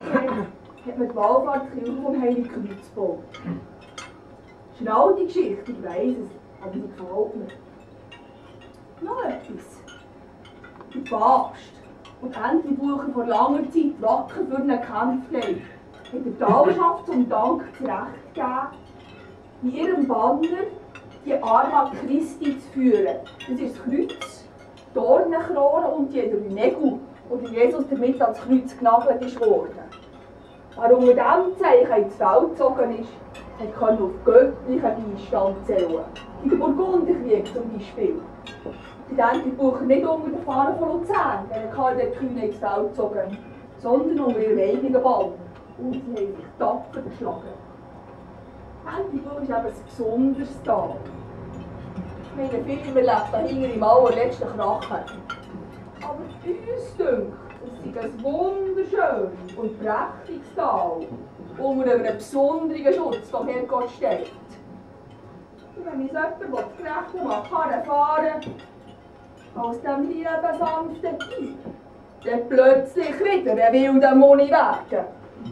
hat man die Wallfahrtskirche vom Heiligen Kreuz gebaut. Das ist eine alte Geschichte, ich weiss es, aber sie gefällt mir. Noch etwas. Der Papst und Entlebucher vor langer Zeit wacker für ihn gekämpft haben, hat der Talschaft zum Dank zurecht gegeben, in ihrem Banner die Arma Christi zu führen. Das ist das Kreuz, die Dornenkrone und die 3 Nägel, wo Jesus damit ans Kreuz genagelt ist worden. Wer unter diesem Zeichen ins Feld gezogen ist, konnte auf göttlichen Beistand zählen. In der Burgunderkrieg zum Beispiel. Die Entlebucher nicht unter der Fahne von Luzern, wenn Karl der Kühne ins Feld gezogen, sondern unter ihrem eigenen Banner. Und sie haben sich tapfer geschlagen. Entlebuch ist eben ein besonderes Tal. Ich meine, viele erleben da hinten im allerletzten Krachen. Aber uns dünkt, es ist ein wunderschönes und prächtiges Tal, unter einem besonderen Schutz vom Herrgott steht. Und wenn uns jemand gerecht macht, kann er fahren, aus dem lieben sanften Tier, dann plötzlich wieder ein wilder Moni werden.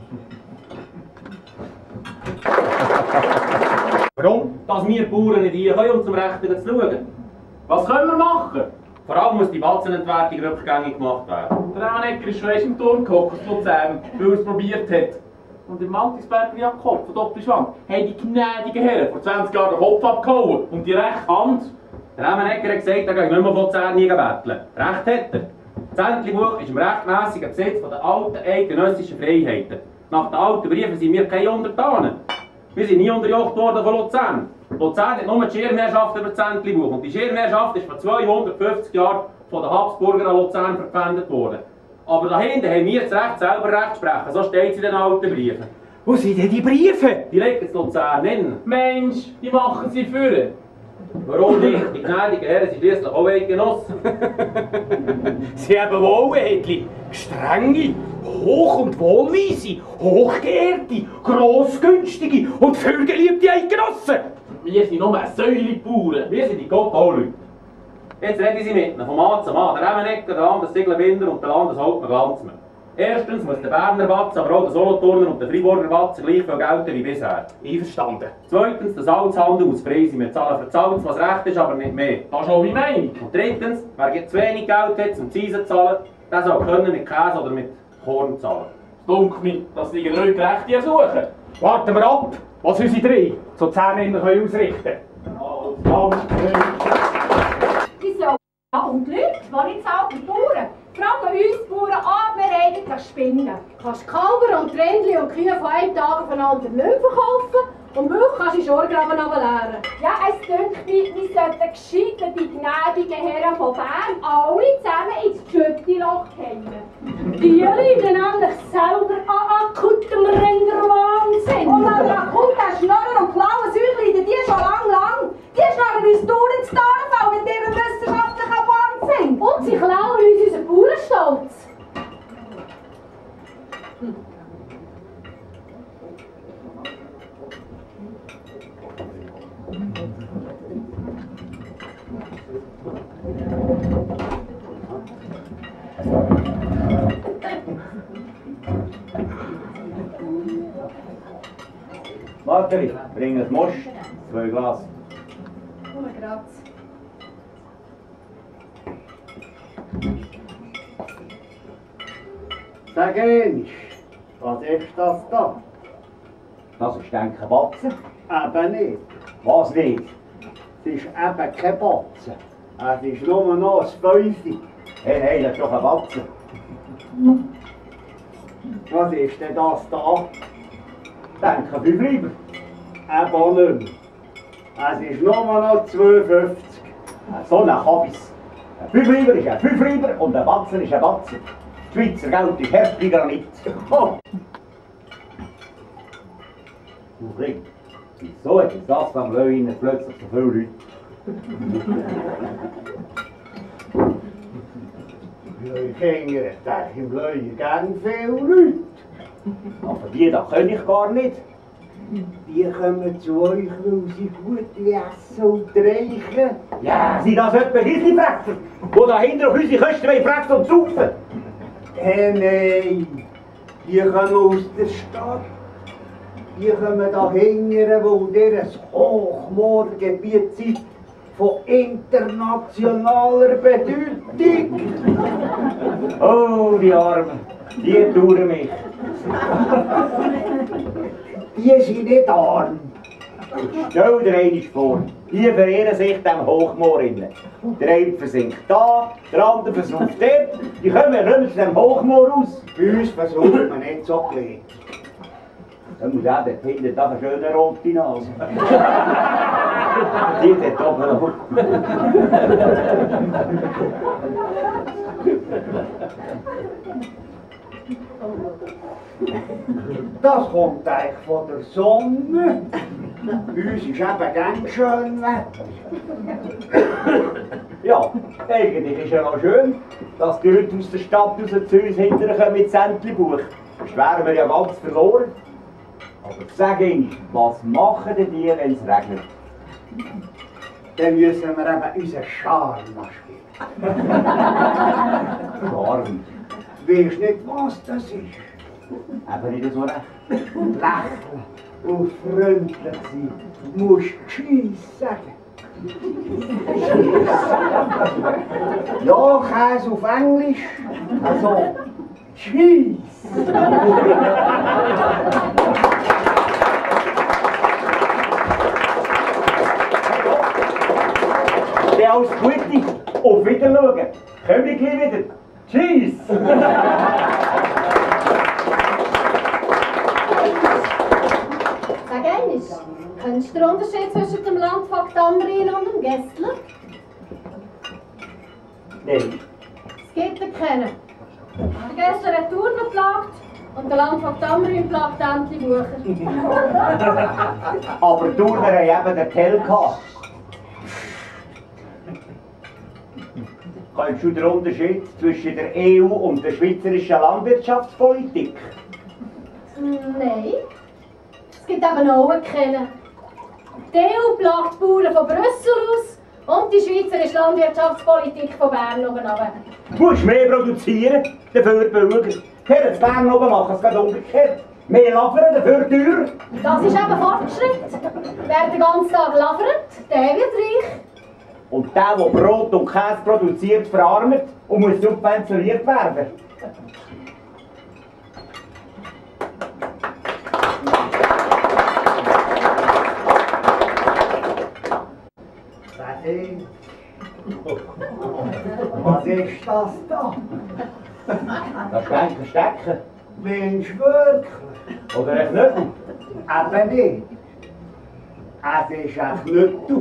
Warum? Dass wir Bauern nicht hier können, um zum Rechten zu schauen. Was können wir machen? Vor allem muss die Batzenentwertung rückgängig gemacht werden. Der Anecker ist schon erst im Turm gehockt in Luzern, weil er es probiert hat. Und im Maltisberger Jakob von Doppelschwang haben die gnädigen Herren vor 20 Jahren den Kopf abgehauen und die rechte Hand. Der Anecker hat gesagt, er gehe nicht mehr von Luzern nie betteln. Recht hat er. Das Entlebuch ist im rechtmässigen Besitz der alten eidgenössischen Freiheiten. Nach den alten Briefen sind wir keine Untertanen. Wir sind nie unterjocht worden von Luzern. Luzern hat nur die Schirmherrschaft über das Entlebuch. Und die Schirmherrschaft ist vor 250 Jahren von den Habsburger an Luzern verpfändet worden. Aber dahinter haben wir das Recht, selber Recht zu sprechen. So steht es in den alten Briefen. Wo sind denn die Briefe? Die legen es Luzern in. Mensch, die machen sie führen. Warum nicht? Die gnädigen Herren sind schließlich auch Eidgenossen. Sie haben Wohlwähli, strenge, hoch- und wohlweise, hochgeehrte, grossgünstige und vielgeliebte Eidgenossen. Wir sind nur Säulebauern. Wir sind die Gott-Leute. Jetzt reden Sie mit ihnen, vom Mann zum Mann, der Emmenecker, der Landessiegelbinder und der Landeshauptmann Glanzmann. Erstens muss der Berner Batzen, aber auch der Solothurner und der Friburger Batzen gleich viel gelten wie bisher. Einverstanden. Zweitens, der Salzhandel muss preisen. Wir zahlen für Salz, was recht ist, aber nicht mehr. Das ist auch meine Meinung. Und drittens, wer zu wenig Geld hat, um Zeisen zu zahlen, der soll können mit Käse oder mit Korn zahlen. Es dunkelt mich, dass die nicht gerecht suchen. Warten wir ab, was unsere 3 zu Luzern ausrichten können. Die sind ja und die Leute, die nicht zahlen, die Bauern. Fragen uns Bauern an, wir eigentlich spinnen. Du kannst Kälber und Rindli und Kühe von einem Tag aufeinander nicht verkaufen und Milch kannst du in Schorgraben leeren. Ja, es dünkt mich, wir sollten gescheit die gnädigen Herren von Bern alle zusammen ins Schüttiloch hängen. Die leiden nämlich selber an akutem Rinderwahnsinn. Und wenn der akute Schnorrer und blaue Säure leiden die schon lang. Die schnarren uns dauernd ins Tarnfall mit ihrem wissenschaftlichen Wahnsinn. Und sie klauen uns unseren Bauernstolz. Marteli, bring ein Most, 2 Glas. Nur gratis. Sag eins, was ist das da? Das ist denke Batzen. Eben nicht. Was nicht? Es ist eben kein Batzen. Es ist nur noch ein Fünfe. Hey, das ist doch ein Batzen. Was ist denn das da? Denke 5 lieber. Eben auch nicht mehr. Es ist nur noch 2,50. So ein Kabis. Ein 5 lieber ist ein 5 lieber und ein Batzen ist ein Batzen. Das Schweizer Geld ist hart wie Granit. Oh. Du Kling, wieso hat das beim Löwen plötzlich so viele Leute? Kinder, da im Löwen gern viele Leute. Aber die da kann ich gar nicht. Die kommen zu euch, weil sie gut essen und trinken. Ja, sind das etwa diese Frecher, die dahinter auf unsere Kosten fressen und saufen? Nein, Die kommen aus der Stadt. Die kommen da hingern, wo ihr ein Hochmoorgebiet seid von internationaler Bedeutung. Oh, die Armen, die tun mich. Die sind nicht arm. Stell dir einmal vor, die verehren sich dem Hochmoor innen. Der eine versinkt da, der andere versucht dort. Die kommen zu dem Hochmoor raus. Bei uns versucht man nicht so gelegt. Dann muss auch dort hinten da eine schöne rote Nase. Die dort oben noch. Das kommt eigentlich von der Sonne. Bei uns ist eben ganz schön Wetter. Ja, eigentlich ist ja noch schön, dass die Leute aus der Stadt raus zu uns hinterher mit Säntli-Buch. Sonst wären wir ja ganz verloren. Aber sag ihnen, was machen denn die, wenn es regnet? Dann müssen wir eben unseren Charme spielen. Charme. Weisst nicht, was das ist? Eben nicht so recht. Lächeln und freundlich sein. Du musst Tschüss sagen. Ja, Käse auf Englisch. Also, Tschüss. Der alles Gute, auf Wiedersehen. Kommen wir gleich wieder. Tschüss! Sag einmal, kennst du den Unterschied zwischen dem Landvogt Amrin und dem Gessler? Nein. Es gibt ihn keinen. Der Gessler hat Turnen geplagt und der Landvogt Amrin plagt Entlebucher. Aber Turner haben eben den Tell gehabt. Kennst du den Unterschied zwischen der EU und der schweizerischen Landwirtschaftspolitik? Nein. Es gibt eben auch keinen. Die EU plagt die Bauern von Brüssel aus und die schweizerische Landwirtschaftspolitik von Bern oben runter. Du musst mehr produzieren, dafür Bürger. Hier in Bern oben machen es gerade umgekehrt. Mehr labern, dafür teurer. Das ist eben Fortschritt. Wer den ganzen Tag labert, der wird reich. Und der Brot und Käse produziert, verarmt und muss subventioniert werden. Was ist das da? Das Stecken stecken. Mensch, wirklich? Oder ein Knödel. Eben nicht. Es ist ein Knüttel.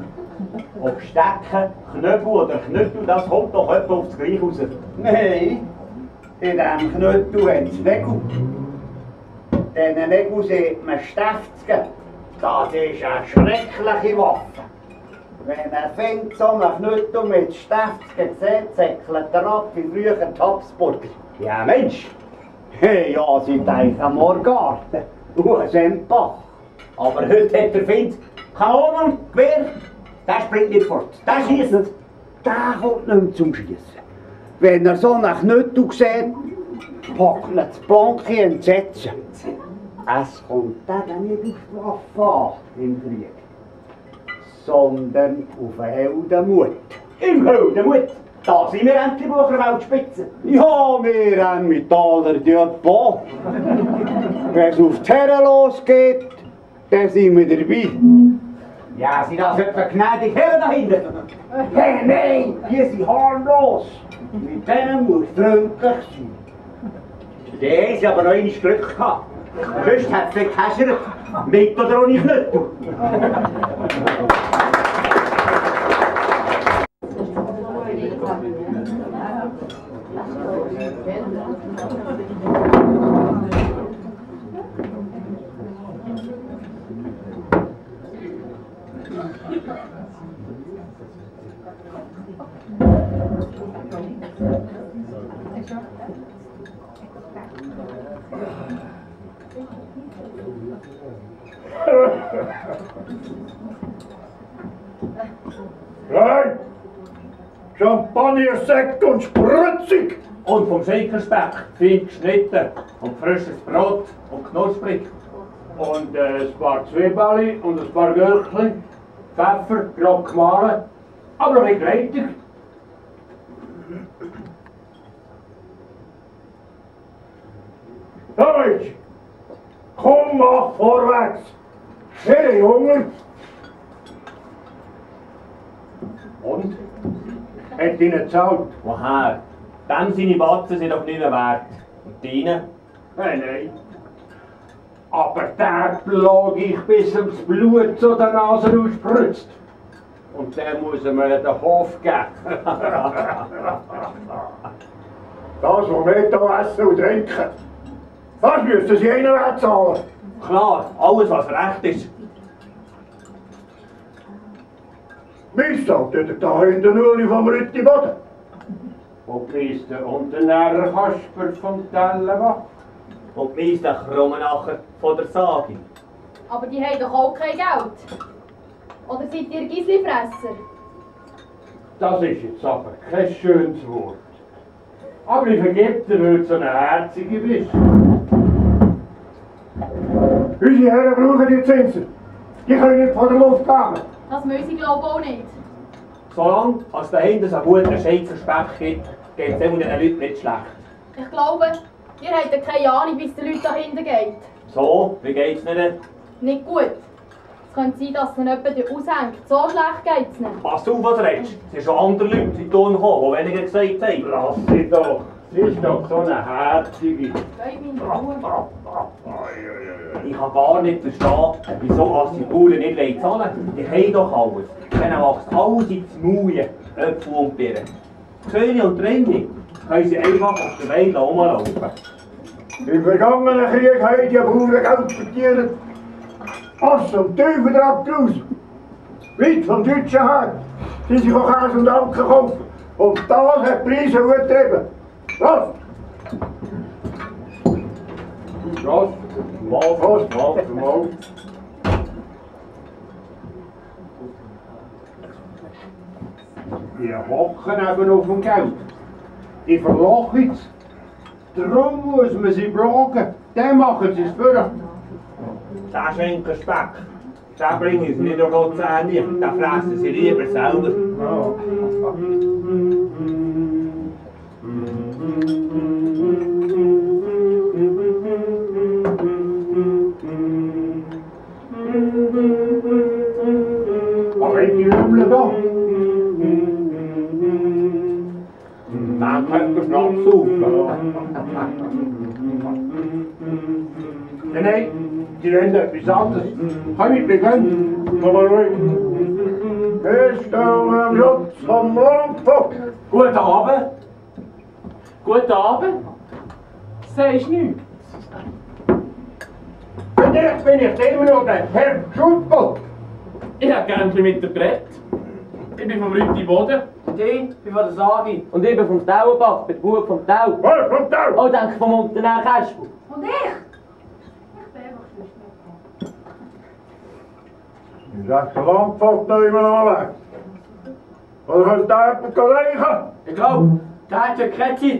Ob Stecken, Knöbel oder Knüttel, das kommt doch etwa auf das Gleiche raus. Nein, in diesem Knüttel hat es Nägel. Diesen Nägel sieht man Stiftzgen. Das ist eine schreckliche Waffe. Wenn man findet, so einen Knüttel mit Stiftzgen sieht, säckelt er ab wie früher die Habsburger. Ja, Mensch. Hey, ja, sie denken am Morgarten und ein Sempach. Aber heute hat der Find Kanonen, Gewehr. Der springt nicht fort. Der schießt. Der kommt nicht mehr zum Schiessen. Wenn er so einen Knüttel sieht, packt ihn das blanke Entsetzen. Es kommt eben nicht auf die Waffe an im Krieg, sondern auf den Heldenmut. Im Heldenmut. Da sind wir endlich Bucher Weltspitze. Ja, wir Emmentaler Djöppo. Wenn es auf die Herren losgeht, dann sind wir dabei. Ja, sind das etwa gnädig Herren da hinten? Hey, nein, die sind harmlos. Mit denen muss freundlich sein. Der haben sie aber noch einmal Glück gehabt. Sonst hat es nicht gehäschert. Mit oder ohne Knüttel. Nein! Champagner, Sekt und Spritzig! Und vom Schinkerspeck, fein geschnitten. Und frisches Brot und knusprig. Und ein paar Zwiebeln und ein paar Gürkchen, Pfeffer, grob gemahlen, aber ein bisschen gleitig. Deutsch! Komm, mach vorwärts! Sehr Hunger! Und? Hat ihnen gezahlt? Woher? Dem seine Batzen sind doch nicht mehr wert. Und deine? Nein, nein. Aber der plog ich bis ihm das Blut zu der Nase ausspritzt. Und der muss mir den Hof geben. Das, was wir hier essen und trinken, das müssten sie einer zahlen. Klar, alles was recht ist. Mir steht da hinten nur vom Rüttiboden. Und Meister und der Herr Kasper vom Tellenbach. Und Meister Krummenacher von der Sage. Aber die haben doch auch kein Geld. Oder seid ihr Gisli-Fresser? Das ist jetzt aber kein schönes Wort. Aber ich vergebe dir, weil du so eine Herzige bist. Unsere Herren brauchen die Zinsen. Die können nicht von der Luft kommen. Das müssen ich glaube auch nicht. Solange es dahinter so einen guten Schinkerspeck gibt, geht es den Leuten nicht schlecht. Ich glaube, ihr habt ja keine Ahnung, wie es den Leuten dahinter geht. So, wie geht's nicht? Nicht gut. Es könnte sein, dass es ihnen jemand aushängt. So schlecht geht es nicht. Pass auf, was redest. Es sind schon andere Leute in den Ton gekommen, die weniger gesagt haben. Lass sie doch. Sie ist doch so eine Herzige. Bleib in Ruhe. Ich kann gar nicht verstehen, wieso die Bauern nicht zahlen. Die haben doch alles. Denen wächst alles ins Mauen, Äpfel und Birnen. Söhne und Rinde können sie einfach auf der Weide rumlaufen. Im vergangenen Krieg haben die Bauern Geld verdient. Ass und Teufel drauf draus. Weit vom Deutschen her sind sie von Käse und Alk gekauft. Und das hat die Preise gut getrieben. Was? Was? Was? Die hocken eben auf dem Geld. Die verlochen es. Darum muss man sie plagen. Dann machen sie es für. Der Schinkerspeck, den bringen sie nicht auf die Zähne, den fressen sie lieber selber. Aber wenn die Lümmel da, Dann könnt ihr Schnaps saufen. nein, die wollen etwas anderes. Kann ich beginnen? Komm mal ruhig. Feststellung am Schutz vom Landvogt. Guten Abend. Guten Abend. Sagst nichts? Bin ich immer noch der Herr Schutbock. Ich hätte gerne ein bisschen mit dir geredet. Ich bin vom Rüttiboden. Und ich bin von der Sagi. Und ich bin vom Tauenbach, der Bub vom Tau. Was kommt da? Oh, danke vom Unternehmen Kasper. Und ich? Ich bin einfach nicht mehr. Ich sag, der Landvogt noch immer noch weg. Oder könnt ihr jemand reichen? Ich glaube, der hat ja keine Zeit.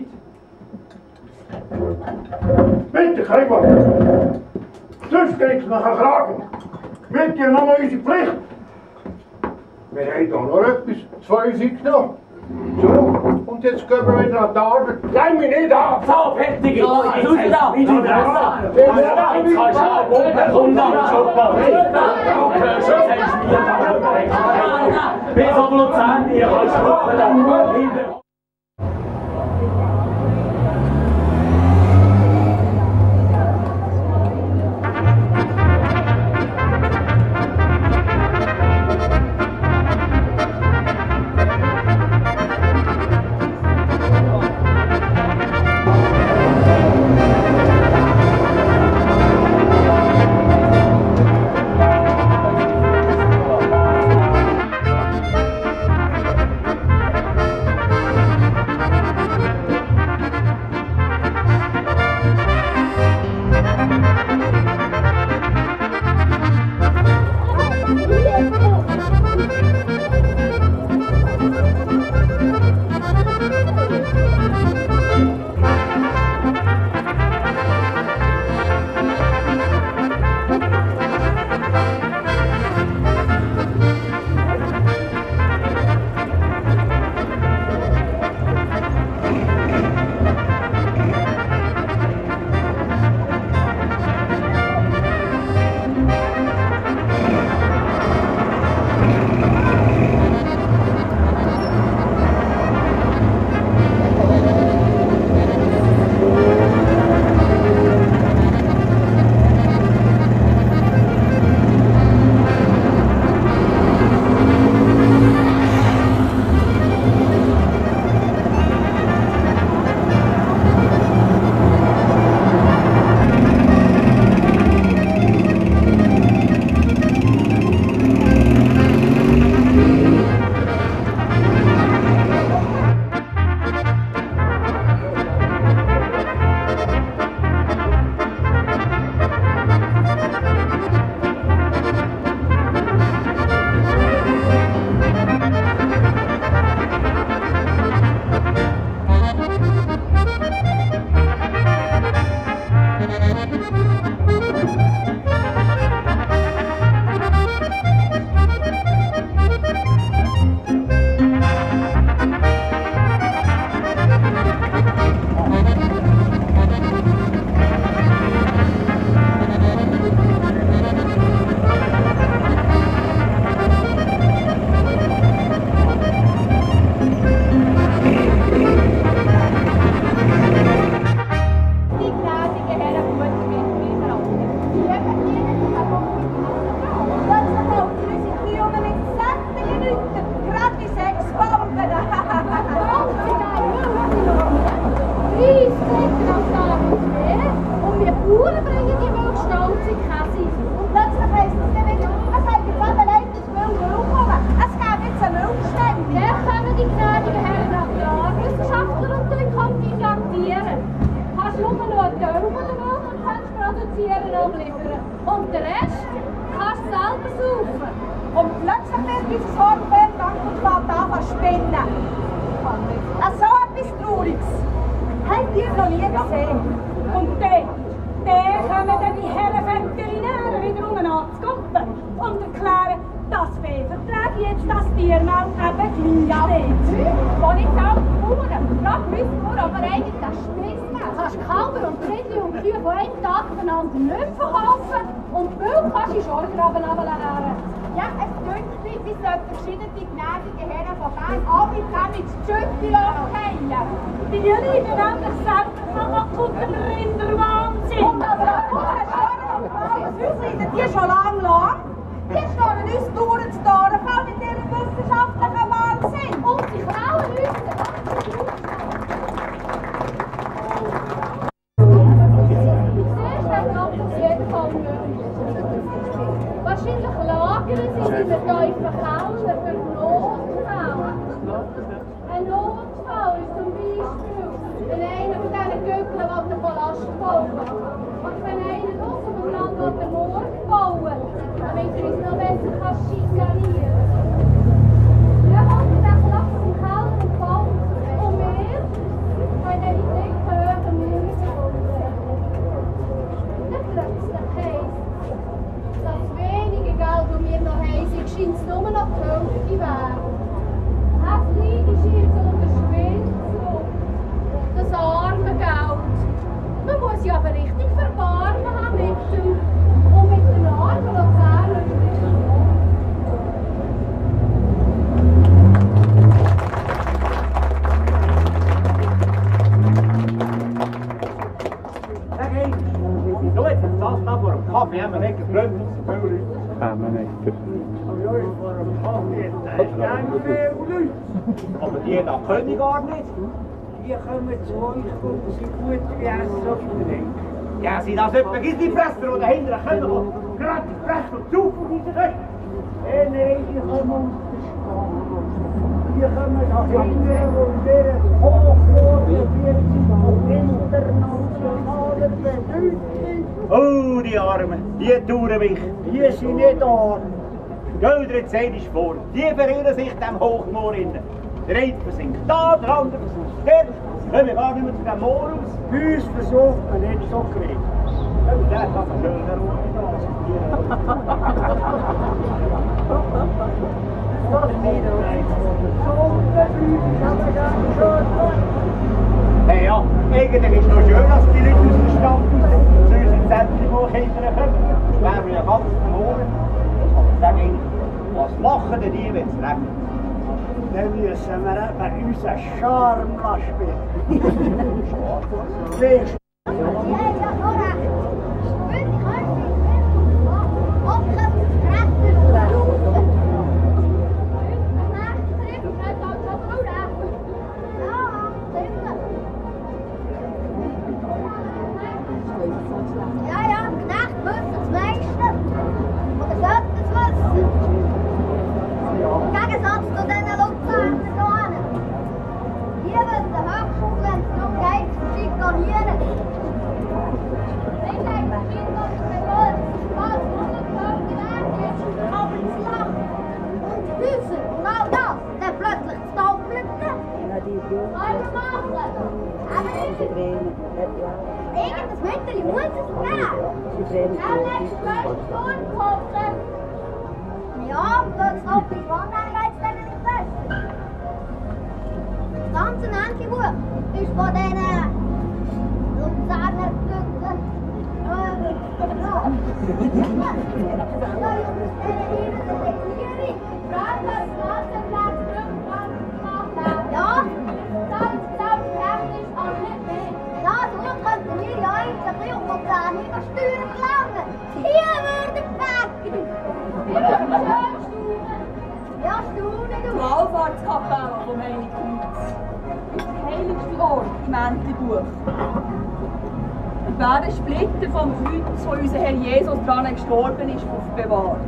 Bitte, krieg was. Sonst geht's nachher Kragen. Mit dir nochmal unsere Pflicht. Wir haben da noch etwas, 2 Sieg noch. So, und jetzt gehen wir wieder an die Arbeit. Leih mich nicht ab! So, fertig jetzt! So, jetzt raus da! Jetzt kannst du auch oben kommen, dann schon mal. Du hörst, jetzt hast du mir bis auf Luzern, ihr kannst gucken. Und plötzlich wird unser Hornfeld krank und fängt an zu spinnen. So etwas Trauriges habt ihr noch nie gesehen. Und dann kommen dann die Herren Veterinäre wieder umeinander zu gucken und erklären, das Vieh verträgt jetzt das Tiermeld eben gleich steht. Als ich auch die Bauern frage mich, aber eigentlich das Spissmeld. Du kannst Kälber und Rindli und Kühe von einem Tag voneinander nicht verkaufen und Milch kannst du in Schorgraben runterleeren. Ja, es dünkt mich, wie sollten verschiedene gnädige Herren von Bern alle zusammen ins Schüttel fallen. Die leiden nämlich selber von akutem Rinderwahnsinn. Und aber akute Schorren und Frauen, uns leiden die schon lang. Die stehen uns dauernd zu Dornfall mit ihrem wissenschaftlichen Wahnsinn. Und sie klauen uns den auf jeden Fall nicht. Wahrscheinlich lagern sie in einem tiefen Keller für Notfälle. Ein Notfall ist zum Beispiel, wenn einer von diesen Göckeln den Ballast bauen will. Und wenn einer draussen vom Land den Morgen bauen, damit er uns noch besser schikanieren kann. Wir haben den Platz im Keller und bauen. Und wir können dann die dicken Höhen Münzen holen. Dann plötzlich heisst das wenige Geld, das wir noch haben, scheint es nur noch die Hälfte wert. Das Leid ist jetzt unter Schwindsucht. Das arme Geld. Man muss ja aber richtig Verbarmen haben mit dem und mit den armen Luzerner. So, jetzt ist das da vor dem Kaffee, haben wir nicht gefreut, dass so viele Leute. Haben wir nicht. Aber ja, vor dem Kaffee, da ist gar nicht mehr Leute. Aber die da können gar nicht. Die kommen zu euch und sie gut wie essen und trinken. Ja, sind das etwa die Fresser, die dahinter kommen, die gerade die Fresse und Zug und diese Köche? Nein, die kommen uns die kommen da hinten und werden hochgeworfen, wird sie von internationaler Bedeutung. Oh, die Armen, die tun mich. Die sind nicht arm. Gell, der Zeit ist vor. Die verirren sich dem Hochmoor innen. Der eine versinkt da, der andere versucht dort. Sie kommen gar nicht mehr zu dem Moor raus. Bei uns versucht man nicht so geredet. Und der kann man schön Hey, ja, eigentlich ist es noch schön, dass die Leute aus der Stadt zu uns ins Zentrum hinterkommen. Das wären wir ja ganz verloren. Aber sag ihnen, was machen denn die, wenn es regnet? Dann müssen wir eben unseren Charme spielen. Irgendwas Mütterli muss es geben. Ja, das hoffe ich, wann geht es denn nicht besser? Das ganze Nanki-Buch ist von diesen Luzerner Göttern. Ja, das ist selbstverständlich auch nicht mehr. Ja, so könnten wir ja eigentlich auf Luzern über Steuern verlangen. Hier würde weg! Ja, staunen du! Die Wallfahrtskapelle vom Heiligen Kreuz. Der heiligste Ort im Entlebuch. Und werden Splitter vom Kreuz, wo unser Herr Jesus dran gestorben ist, aufbewahrt.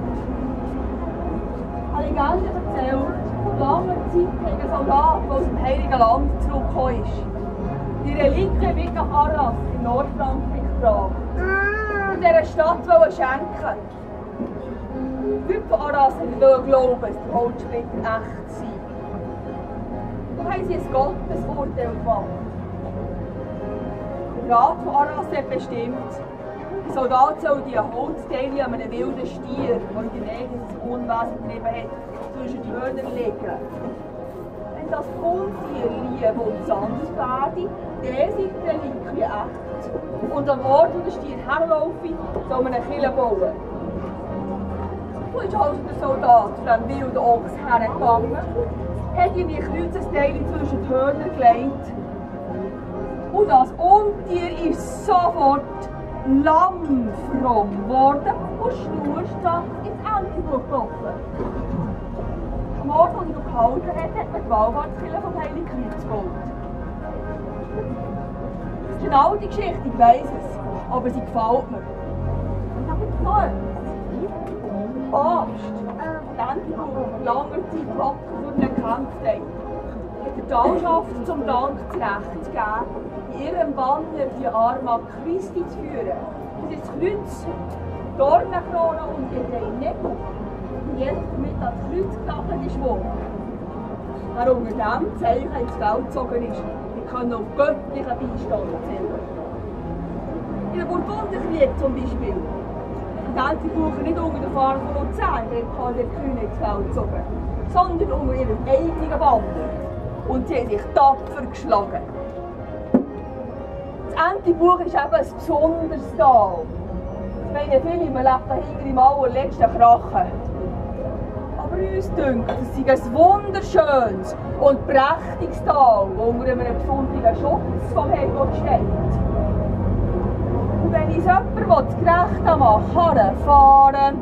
Eine Legende erzählt, vor langer Zeit ein Soldat, der aus dem Heiligen Land zurückgekommen ist. Die Reliquien wird nach Arras in Nordfrankreich gebracht. Und dieser Stadt schenken. Die Leute von Arras glauben, dass die Holzsplitter echt sind. Da haben sie ein Gottesurteil gemacht. Der Rat von Arras hat bestimmt, die Soldaten sollen die Holzteile an einem wilden Stier, der in der Nähe das Unwesen getrieben hat, zwischen die Hörner legen. Wenn das Untier lieb und sanft werde, der sei der Link wie echt. Und am Ort, wo der Stier herlaufe, soll man eine Kille bauen. Wo ist also der Soldat von diesem wilden Ochs hergegangen, hat ihm die Kreuzesteile zwischen die Hörner gelegt. Und das Untier ist sofort lammfromm geworden und schnurstracks ins Entenbuch gelaufen. Am Ort, wo er noch gehalten hat man die Wallfahrtskirche vom Heiligen Kreuz gebaut. Das ist eine alte Geschichte, ich weiss es, aber sie gefällt mir. Und aber noch etwas. Der Papst, der Entenbuch langer Zeit wacker für ihn gekämpft hat, hat der Talschaft zum Dank das Recht gegeben, in ihrem Banner die Arma Christi zu führen. Das ist das Kreuz, die Dornenkrone und die drei Nägel. Und jeder damit an das Kreuz genagelt ist worden. Wer unter diesem Zeichen ins Feld gezogen ist, die können auf göttlichen Beistand zählen. In den Burgunderkrieg zum Beispiel, die Entenbucher nicht unter der Fahne von Luzern, der König ins Feld gezogen, sondern unter ihrem eigenen Banner. Und sie haben sich tapfer geschlagen. Das Entenbuch ist eben ein besonderes Tal. Das meinen viele, man lebt dahinter im allerletzten Krachen. Aber uns dünkt, es sei ein wunderschönes und prächtiges Tal, das unter einem besonderen Schutz vom Herrgott steht. Und wenn uns jemand das Gerechte macht, fahren,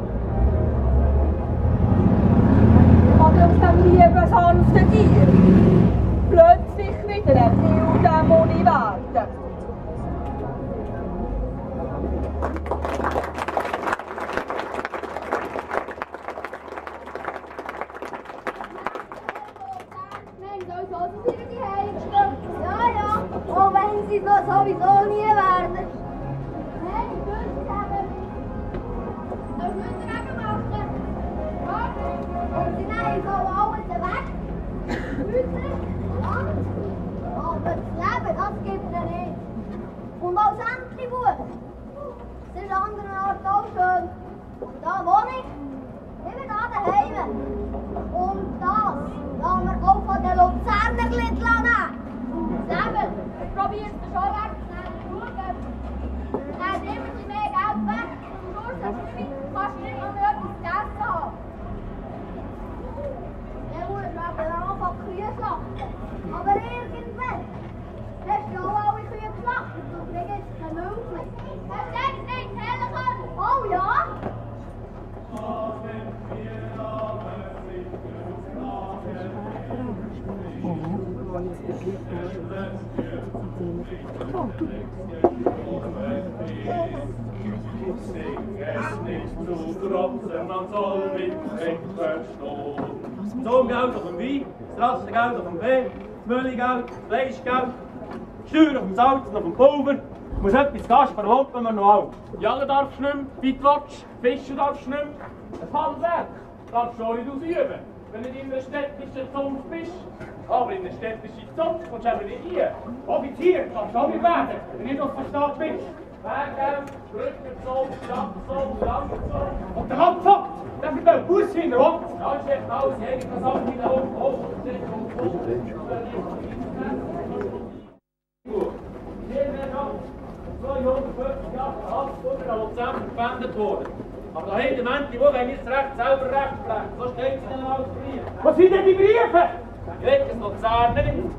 kann er aus dem lieben, sanften Tier plötzlich wieder ein Wilddämoni werden. Auch wenn sie es noch sowieso nie werden. Nein, ich würde es sagen. Das müssen wir eben machen. Und sie nehmen so alles weg. Häuser, Land. Aber das Leben, das gibt es nicht. Und auch das Entlebuch. Das ist an anderen Ort auch schön. Und da wohne ich. Ich bin da daheim. Und das lassen wir auch von den Luzerner nehmen. Leben, ich probiere es schon wegzunehmen. Schau, er hat immer ein mehr Geld weg. Und am Schluss kannst du nicht mal mehr etwas gegessen haben. Der muss eben anfangen, Kühe schlachten. Aber irgendwann hast du auch alle Kühe geschlachtet und kriegst jetzt keine Milch mehr. Hast du jetzt nicht zählen können? Oh ja? Man soll mit Recht verstehen. So Geld auf dem Wein, das Rastengeld auf dem Weh, das Mülligeld, das Fleischgeld, Steuer auf dem Salz und auf dem Pulver. Muss etwas Gast verloppen wir noch alt. Jagen darfst du nicht mehr, weit willst, fischen darfst du nicht mehr. Ein Handwerk darfst du auch nicht ausüben, wenn du in einer städtischen Zunft bist. Aber in einer städtischen Zunft kommst du eben nicht rein. Offizier kannst du auch nicht werden, wenn du nicht aus der Stadt bist. Weggeben, Brückenzoll, Stadtzoll, Landzoll. Und der Landzoll, der wird ein Bus hinter uns. Da ist echt alles, jeder Sache wieder hoch. Hier wäre noch 250 Jahre alt unter der Luzern verwendet worden. Aber da hinten im Entlebuch haben wir das Recht selber recht gelegt. So steht es in den alten Briefen. Was sind denn die Briefe? Ich lege es Luzern nicht.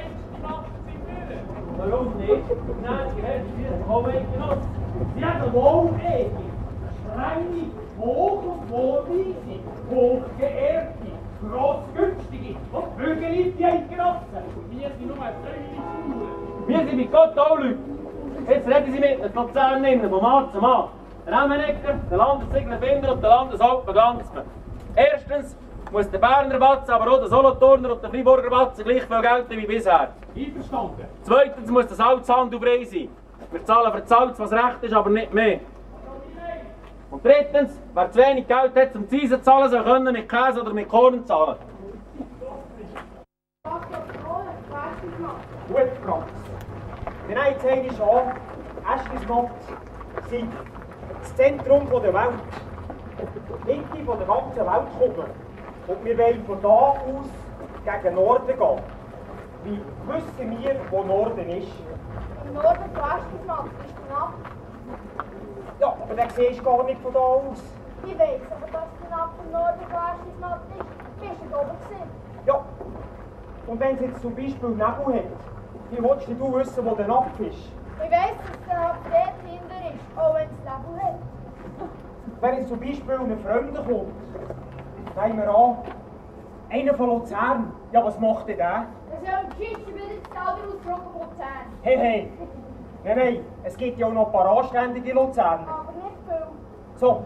Warum nicht? Nein, die Hälfte wird kommen genossen. Sie haben eine wohlätige, strenge, hoch- und wohlweise, hochgeehrte, grossgünstige und bürgerliche Eidgenossen. Und wir sind nur ein Treuliche. Wir sind mit Gott auch Leute. Jetzt reden Sie mit den Luzernern von Mann zu Mann. Der Emmenegger, der Landessegler Finder und der Landesalpen Glanzmann. Erstens muss der Berner Batzen, aber auch der Solothurner und der Freiburger Batzen gleich viel gelten wie bisher. Einverstanden. Zweitens muss das Salz handelfrei sein. Wir zahlen für das Salz, was recht ist, aber nicht mehr. Und drittens, wer zu wenig Geld hat zum Zeisen zu zahlen, soll können mit Käse oder mit Korn zahlen. Gut, Franz. Wir haben jetzt einmal schon, Äschlismatt sei das Zentrum der Welt. Die Mitte der ganzen Weltkugel. Und wir wollen von da aus gegen Norden gehen. Wie wissen wir, wo Norden ist? Im Norden von Äschlismatt ist die Nacht. Ja, aber den siehst du gar nicht von da aus. Ich weiss aber, dass die Nacht im Norden von Äschlismatt ist. Bist du oben gewesen? Ja. Und wenn es jetzt zum Beispiel Nebel hat, wie willst du wissen, wo der Napf ist? Ich weiss, dass der Napf dort hinter ist, auch wenn es Nebel hat. Wenn jetzt zum Beispiel ein Fremder kommt, nehmen wir an, einer von Luzern, ja, was macht denn der? Das soll ein Geschichte wieder das Alter ausdrücken von Luzern. Hey, hey. Nein, es gibt ja auch noch ein paar anständige Luzerner. Aber nicht viel. So.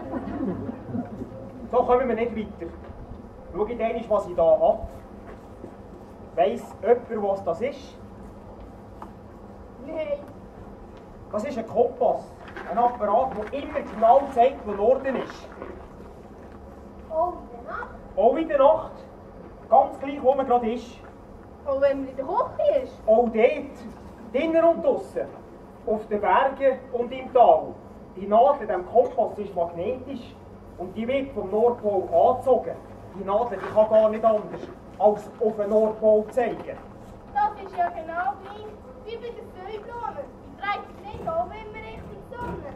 So kommen wir nicht weiter. Schau einmal, was ich hier habe. Weiss jemand, was das ist? Nein. Das ist ein Kompass. Ein Apparat, der immer genau zeigt, wo Norden ist. Oh, in der Nacht. Auch in der Nacht. Ganz gleich, wo man gerade ist. Oh, wenn man in der Küche ist. Auch dort, drinnen und draussen, auf den Bergen und im Tal. Die Nadel in diesem Kompass ist magnetisch und die wird vom Nordpol angezogen. Die Nadel die kann gar nicht anders als auf den Nordpol zeigen. Das ist ja genau gleich wie bei den Füllblumen. Die trägt sich nicht auch immer Richtung Sonne.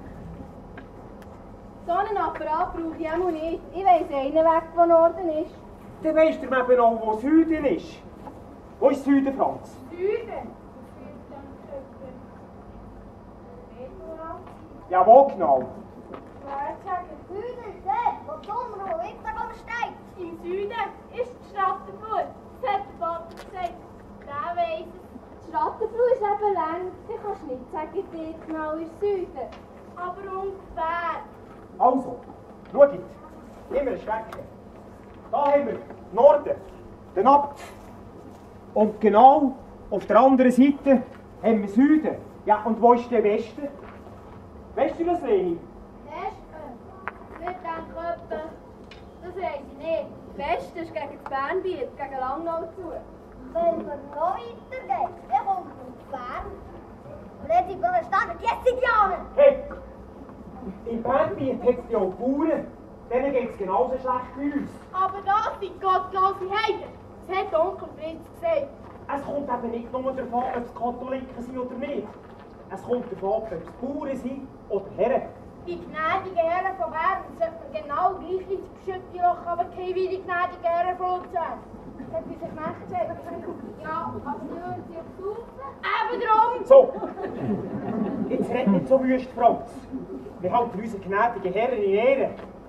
So einen Apparat brauche ich auch nicht. Ich weiss einen Weg, wo Norden ist. Dann weisst du eben auch, wo Süden ist. Wo ist Süden, Franz? Süden? Ja, wo genau? Wer sagt, Süden ist dort, wo die Sonne und Winter steht. Im Süden ist die Strattenflur. Das hat der Vater gesagt. Der weiss es. Die Strattenflur ist eben lang. Du kannst nicht sagen, dort genau ist Süden. Aber ungefähr. Also, schaut, nehmen wir einen Stecker. Da haben wir Norden, den Napf. Und genau auf der anderen Seite haben wir Süden. Ja, und wo ist der Westen? Weißt du das, Leni? Westen? Wir denken etwa, das weiss ich nicht. Westen ist gegen das Bernbiet, gegen Langnau zu. Wenn man noch weitergeht, dann kommt man zu Bern. Und jetzt sind wir gestanden, die Indianer! Hey! Im Bernbiet hat es ja auch Bauern. Denen geht es genauso schlecht wie uns. Aber das sind gottlose Heiden. Das hat Onkel Fritz gesagt. Es kommt eben nicht nur davon, ob es Katholiken sind oder nicht. Es kommt davon, ob es Bauern sind oder Herren. Die gnädigen Herren von Bern sollten man genau gleich ins Beschütterloch runterfallen wie die gnädigen Herren von Luzern. Das hat unser Knecht gesagt. Ja, aber die würden sich saufen. Eben drum! So! Jetzt red nicht so wüst, Franz. Wir halten unsere gnädigen Herren in Ehre.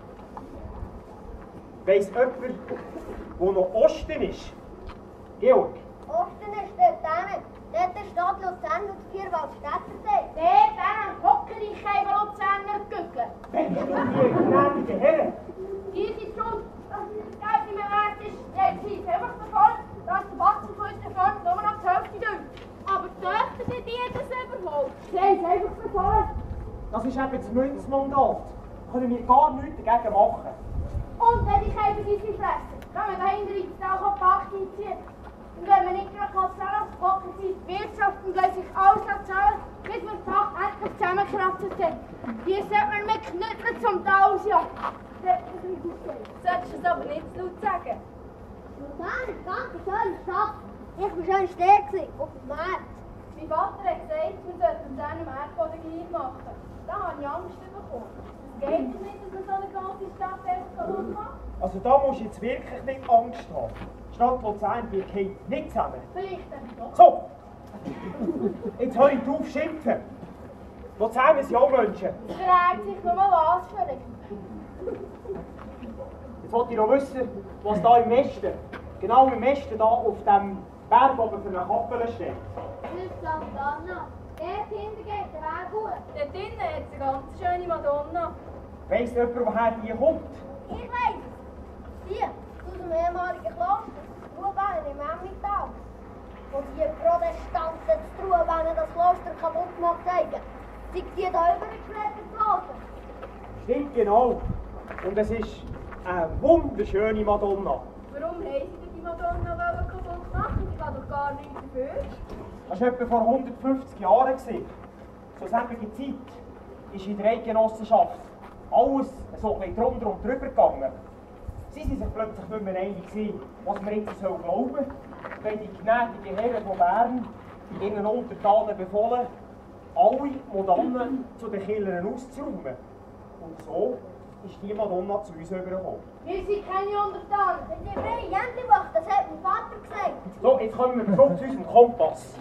Weiss jemand, wo noch Osten ist? Georg? Osten ist dort hinten. Dort ist die Stadt Luzern und die Vierwaldstätter See. Dort haben Hockenreich über Luzerner gegüttelt. Weißt du die gnädigen Herren? Die sind schuld, dass dieses Geld nicht mehr wert ist. Jetzt sind sie einfach davon, dass der Batzen von unserer Front nur noch die Hälfte dünnt. Aber die Töchter sind die das überhaupt. Sie haben es einfach davon. Das ist eben das Münzmandat. Können wir gar nichts dagegen machen. Und wenn die Käfer sind sie fressen, kann man dahinter ins Tal Pacht einziehen. Und wenn man nicht gerade zahlen kann, hocken sie in die Wirtschaft und lassen sich alles zahlen, bis man die Pacht endlich zusammengekratzt hat. Die sollte man mit Knütteln zum Tal ausjagen. Solltest du es aber nicht zu laut sagen. Luzern ist ganz eine schöne Stadt. Ich war schon in Steg, auf dem Markt. Mein Vater hat gesagt, wir sollten Luzern am Erdboden gleich machen. Da habe ich Angst bekommen. Es geht nicht, dass man so eine große Stadt kaputt macht. Also da musst du jetzt wirklich nicht Angst haben. Die Stadt Luzern, die geht nicht zusammen. Vielleicht dann doch. So! Jetzt hör ich auf schimpfen. Luzern sind auch Menschen. Es fragt sich nur was für ein. Jetzt wollte ich noch wissen, was da im Westen, genau im Westen, da auf dem Berg oben für eine Kappel steht. Das ist St. Anna. Dort hinten geht der Weg hoch. Dort hinten hat es eine ganz schöne Madonna. Weiss jemand, woher die kommt? Ich weiss es. Die, aus dem ehemaligen Kloster, Truhbänen im Emmental. Wo die Protestanten zu Truhbänen das Kloster kaputt gemacht haben, sind die da übergeklettert worden. Stimmt. Stimmt genau. Und es ist eine wunderschöne Madonna. Warum haben Sie die Madonna kaputt machen? Die kann doch gar nichts dafür. Das war etwa vor 150 Jahren. Zur selben Zeit ist in der Eidgenossenschaft alles so ein bisschen drunter und drüber gegangen. Sie waren sich plötzlich nicht mehr einig, was man jetzt glauben soll, wenn die gnädigen Herren von Bern ihren Untertanen befohlen, alle Madonnen zu den Killern auszuräumen. Und so ist die Madonna zu uns übergekommen. Wir sind keine Untertanen. Die freie Jändelwacht, das hat mein Vater gesagt. So, jetzt kommen wir zurück zu unserem Kompass.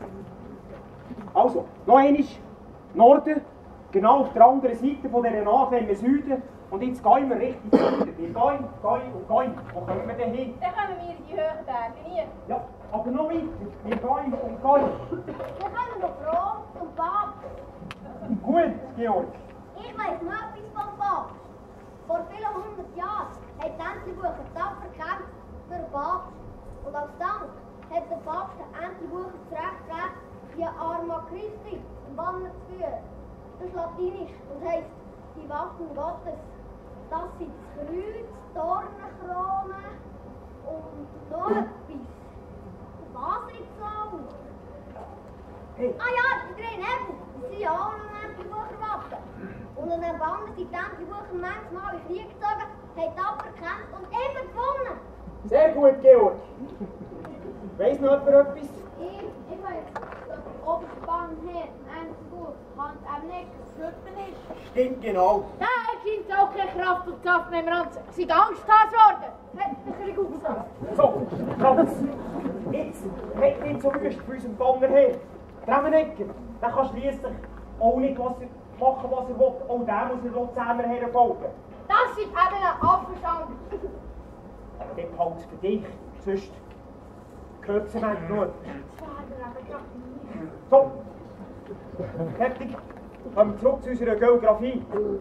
Also, noch einmal Norden, genau auf der anderen Seite von dieser anfängigen Süden. Und jetzt gehen wir Richtung Süden. Wir gehen und gehen und gehen. Wo kommen wir denn hin? Dann kommen wir in die höheren Berge, nie. Ja, aber noch weiter. Wir gehen und gehen. Wir kommen noch Rom zum Papst. Gut, Georg. Ich weiss noch etwas vom Papst. Vor vielen 100 Jahren hat die Entlebucher tapfer gekämpft für den Papst. Und als Dank hat der Papst den Entlebucher zurechtgelegt, die Arma Christi im Banner zu führen. Das ist Latinisch und heisst die Waffen Gottes. Das sind das Kreuz, die Dornenkrone und noch etwas. Was ist so? Hey. Ah ja, die drei Nebel, das sind ja auch noch Entlebucherwaffen. Und an dem Banner sind die Entlebucher manchmal in Krieg gezogen, haben tapfer gekämpft und immer gewonnen. Sehr gut, Georg. Weiss noch jemand etwas? Ich weiß, dass der oberste Bahnherr Entlebuch Hans am Neck geschlüpfen ist. Stimmt genau. Ja, er scheint auch keine Kraft und Kraft mehr an sich Angst haben worden. Hat mich gut gesagt. So, Franz, jetzt hat nicht so wüst für unseren Banner her. Tremenecker, der kann schliesslich auch nicht machen, was er will. Auch der muss der Luzerner her folgen. Das ist eben ein Affenstand. Aber der hält es für dich, sonst gehört es ihm eigentlich nur. So, fertig. Kommen wir zurück zu unserer Geografie.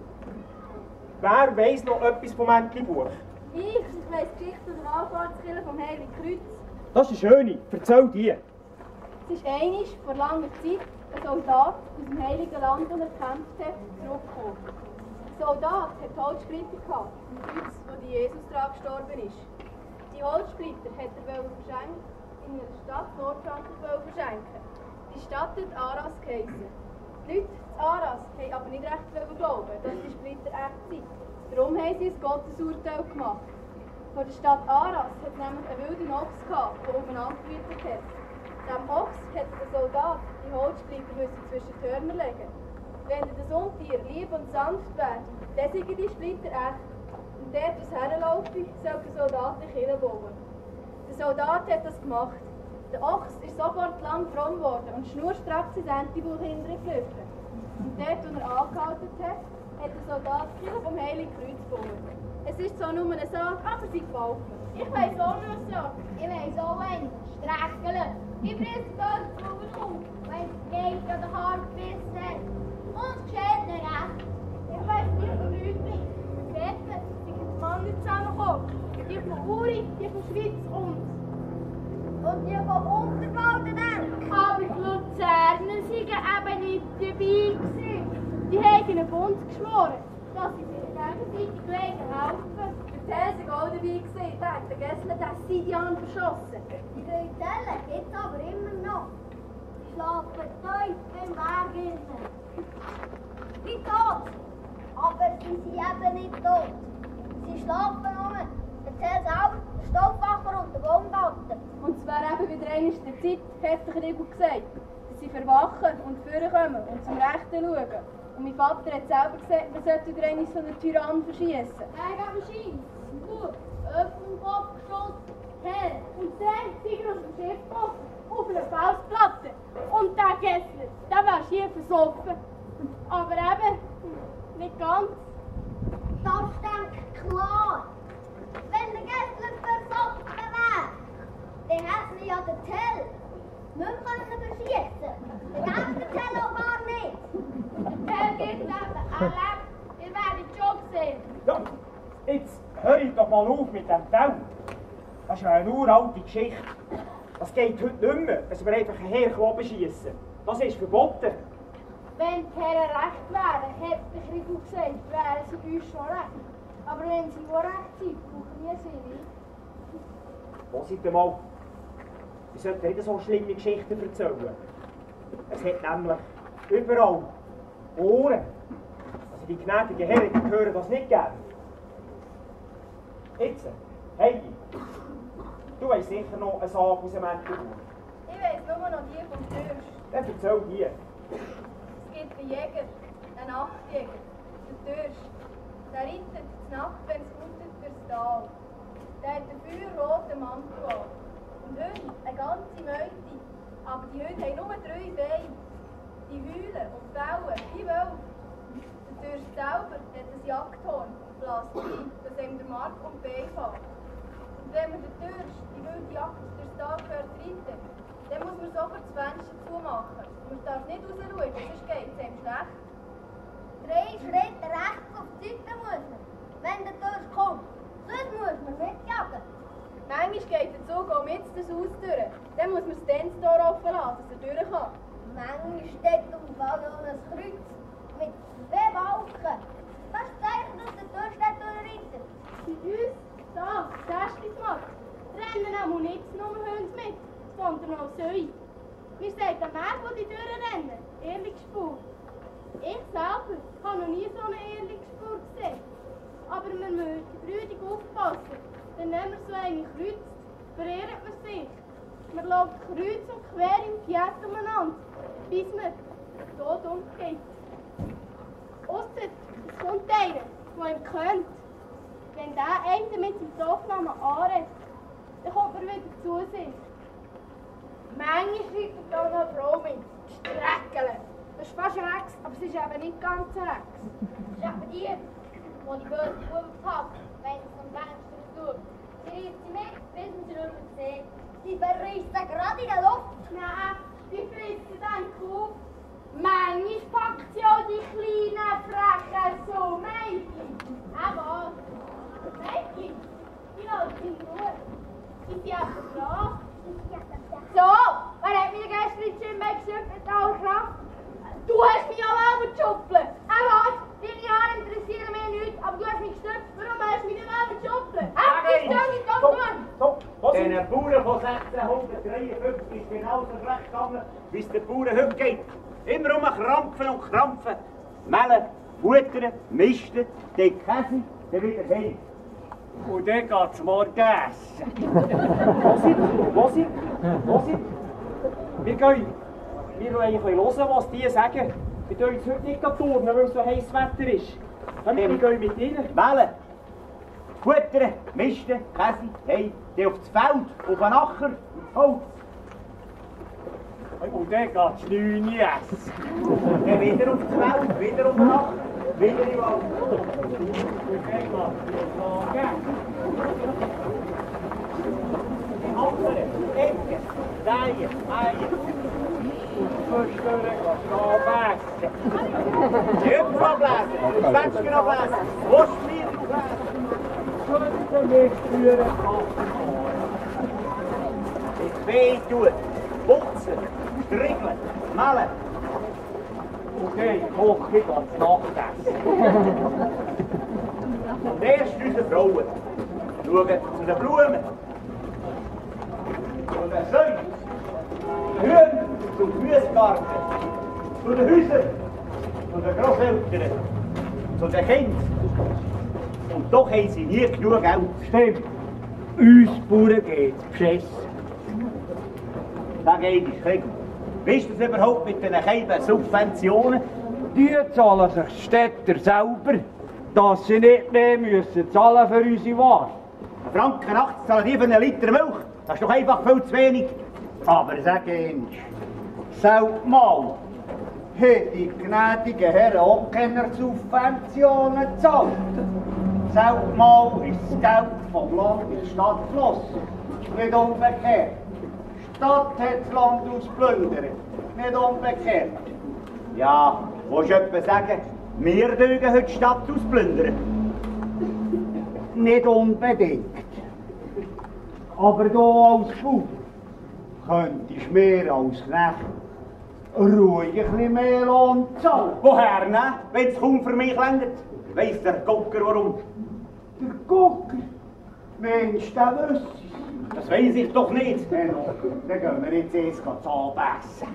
Wer weiss noch etwas vom Entlebuch? Ich weiss die Geschichte der Wallfahrtskirche vom Heiligen Kreuz. Das ist eine schöne. Erzähl die. Es ist einmal vor langer Zeit ein Soldat aus dem Heiligen Land, der gekämpft hat, zurückgekommen. Der Soldat hatte Holzsplitter gehabt, im Kreuz, wo die Jesus daran gestorben ist. Die Holzsplitter wollte er verschenken, in einer Stadt Nordfrankreich verschenken. Die Stadt hat Arras geheissen. Die Leute in Arras haben aber nicht recht glauben, dass die Splitter echt sind. Darum haben sie ein Gottesurteil gemacht. Vor der Stadt Arras hat es nämlich einen wilden Ochs gehabt, der umeinander gewütet hat. Dem Ochs hat der Soldat die Holzsplitter zwischen die Hörner legen. Wenn das Untier lieb und sanft wäre, dann sind die Splitter echt. Und dort, wo es herlaufe, soll der Soldat die Kille bauen. Der Soldat hat das gemacht. Der Ochs ist sofort lang fromm geworden und schnurstracks ins Entlebuch hintergeflüchtet. Und dort, wo er angehalten hat, hat der Soldat die Kille vom Heiligen Kreuz gebaut. Es ist zwar nur eine Sache, aber sie gefällt mir. Ich weiss auch noch eine Sache. Ich weiss auch eine. Streckeln. Ich brüste dort rauskommt, wenn es geht oder hart gebissen hat. Und es geschieht nicht recht. Ich weiss nicht von Leuten. Gestern sind die Männer zusammengekommen. Die von Uri, die von Schweiz und die vom Unterwalden dann. Aber die Luzerner waren eben nicht dabei gewesen. Die haben einen Bund geschworen, dass sie sich gegenseitig helfen. Der Tell war auch dabei gewesen. Der hat den Gessler den Sidian verschossen. Die drei Tellen gibt es aber immer noch. Sie schlafen tief im Berg innen. Wie tot. Aber sie sind eben nicht tot. Sie schlafen nur. Der Tell selber, der Staubwacher und der Baumgarten. Und es wäre eben wieder einmal der Zeit, hat der Kriegel gesagt, dass sie verwachen und vorkommen und zum Rechten schauen. Und mein Vater hat selber gesagt, man sollte wieder einmal so einen Tyrann verschießen. Er hat Maschinen, ein Bub, auf den Kopf geschossen, her. Und dann sind wir aus dem Schiff gekommen, auf eine Felsplatte. Und der Gessler, der war schief versoffen. Aber eben, nicht ganz. Das denkt klar. Wenn der Gessler versoffen wäre, dann hätte man ja den Tell nicht mehr verschießen. Dann gäbe der Tell auch gar nicht. Der geht eben erlebt. Ihr werdet schon sehen. Ja, jetzt hör ich doch mal auf mit dem Tell. Das ist ja eine uralte Geschichte. Das geht heute nicht mehr, dass wir einfach einen Herrn schiessen. Das ist verboten. Wenn die Herren recht wären, hat der Kriegel gesagt, wären sie uns schon recht. Aber wenn sie auch recht sind, brauchen wir sie nicht. Hört mal, wir sollten nicht so schlimme Geschichten erzählen. Es hat nämlich überall Ohren. Also die gnädigen Herren, die hören das nicht gerne. Jetzt, Heidi, du weißt sicher noch eine Sage aus dem Entlebuch. Ich weiss nur noch die vom Türst. Dann erzähl die. Es gibt einen Jäger, einen Nachtjäger, der Türst. Der reitet die Nacht, wenn es flutet, durchs Tal. Der hat einen feuerroten Mantel an. Und Hunde, eine ganze Meute. Aber die Hunde haben nur 3 Beine. Die heulen und bellen wie Wölfe. Der Türst selber hat ein Jagdhorn und bläst ein, dass ihm der Mark um die Beine fällt. Und wenn man den Türst, die wilde Jagd durchs Tal hört reiten, dann muss man sofort das Fenster zumachen. Man darf nicht rausschauen, sonst geht es ihm schlecht. 3 Schritte rechts auf die Seite muss man, wenn der Durst kommt. Sonst muss man mitjagen. Manchmal geht der Zug auch mit das Haus durch. Dann muss man das Fenster offen lassen, dass er durch kann. Manchmal steht auf dem Ballon ein Kreuz mit 2 Balken. Das ist das Zeichen, dass der Durst nicht durchreitet. Bei uns, da, das gemacht, rennen auch nicht nur Hunde mit, sondern auch Säue. Wir sagen am Weg, wo die durchrennen, Irrlingsspur. Ich selber habe noch nie so eine Irrlingsspur gesehen. Aber wir müssen brüdig aufpassen, denn wenn man so eine kreuzt, verirrt man sich. Man läuft kreuz und quer im Fjett umeinander, bis man tot umgeht. Ausser es kommt einer, der ihm kennt. Wenn der einen mit seinem Dorfnamen anredet, dann kommt man wieder zu sich. Manchmal schreibt da noch eine Frau mit, Streckele. Das ist fast Rex, aber es ist eben nicht ganz Rex. Das ist eben die bösen Buben packt, wenn es am Fenster tut. Sie reißt sie mit, bis man sie rüber sieht. Sie verreißt sie gerade in der Luft. Nein, die frisst sie dann auf. Manchmal packt sie auch die kleinen frechen so Mädchen. Aber Mädchen, die läuft in Ruhe. Die sind aber brav. So, wer hat mir gestern in Zimmer geschimpft mit aller Kraft? Du hast mich auch überschuppelt. Was? Deine Haare interessieren mich nicht, aber du hast mich gestützt. Warum hast du mich nicht überschuppelt? Den Bauern von 1653 ist genauso schlecht gegangen, wie es den Bauern heute geht. Immer krampfen und krampfen. Mellen, futtern, misten, den Käse, dann wieder heim. Und dann geht's morgen essen. Was? Wir wollen ein bisschen hören, was die sagen. Wir dürfen jetzt heute nicht turnen, weil es so heißes Wetter ist. Wir gehen mit ihnen. Mellen, futtern, misten, Käse, heim, dann auf das Feld, auf den Acker, ins Holz. Und dann geht's 9 Uhr essen. Dann wieder auf das Feld, wieder auf den Acker, wieder im Wald. Und dann geht's die anderen Ecken, Säien, Eier. Und zwischendurch gehst du abessen. Die Hüpfen abbläsen, das Fenster abbläsen, Wurstbier abbläsen. Könnten wir führen Mit Weh tun, putzen, striegeln, mellen. Okay, koche ich das Nachtessen. Und erst unsere Frauen schauen zu den Blumen. Zu den Säuen, zu den Hühnern, zum Gemüsegarten, zu den Häusern, zu den Grosseltern, zu den Kindern. Und doch haben sie nie genug Geld. Stimmt. Uns Bauern geht's beschissen. Sag einmal, Kriegel, wisst ihr überhaupt mit den kleinen Subventionen? Die zahlen sich die Städter selber, dass sie nicht mehr müssen zahlen für unsere Ware. Franken 80 zahlen die für einen Liter Milch. Das ist doch einfach viel zu wenig. Aber sag einmal, Sag mal, haben die gnädigen Herren auch keine Subventionen gezahlt? sag mal, ist das Geld vom Land in die Stadt geflossen. Nicht umgekehrt. Die Stadt hat das Land ausplündert, nicht umgekehrt. Ja, willst du etwa sagen, wir dürfen heute die Stadt ausplündern? Nicht unbedingt. Aber du als Bauer könntest mehr als Knecht ruhig ein bisschen mehr Lohn zahlen. Woher, ne? Wenn es kaum für mich landet? Weiss der Gucker warum? Der Gucker? Mensch, der wüsste es. Das weiss ich doch nicht. Dann gehen wir jetzt erst Zahnbässen.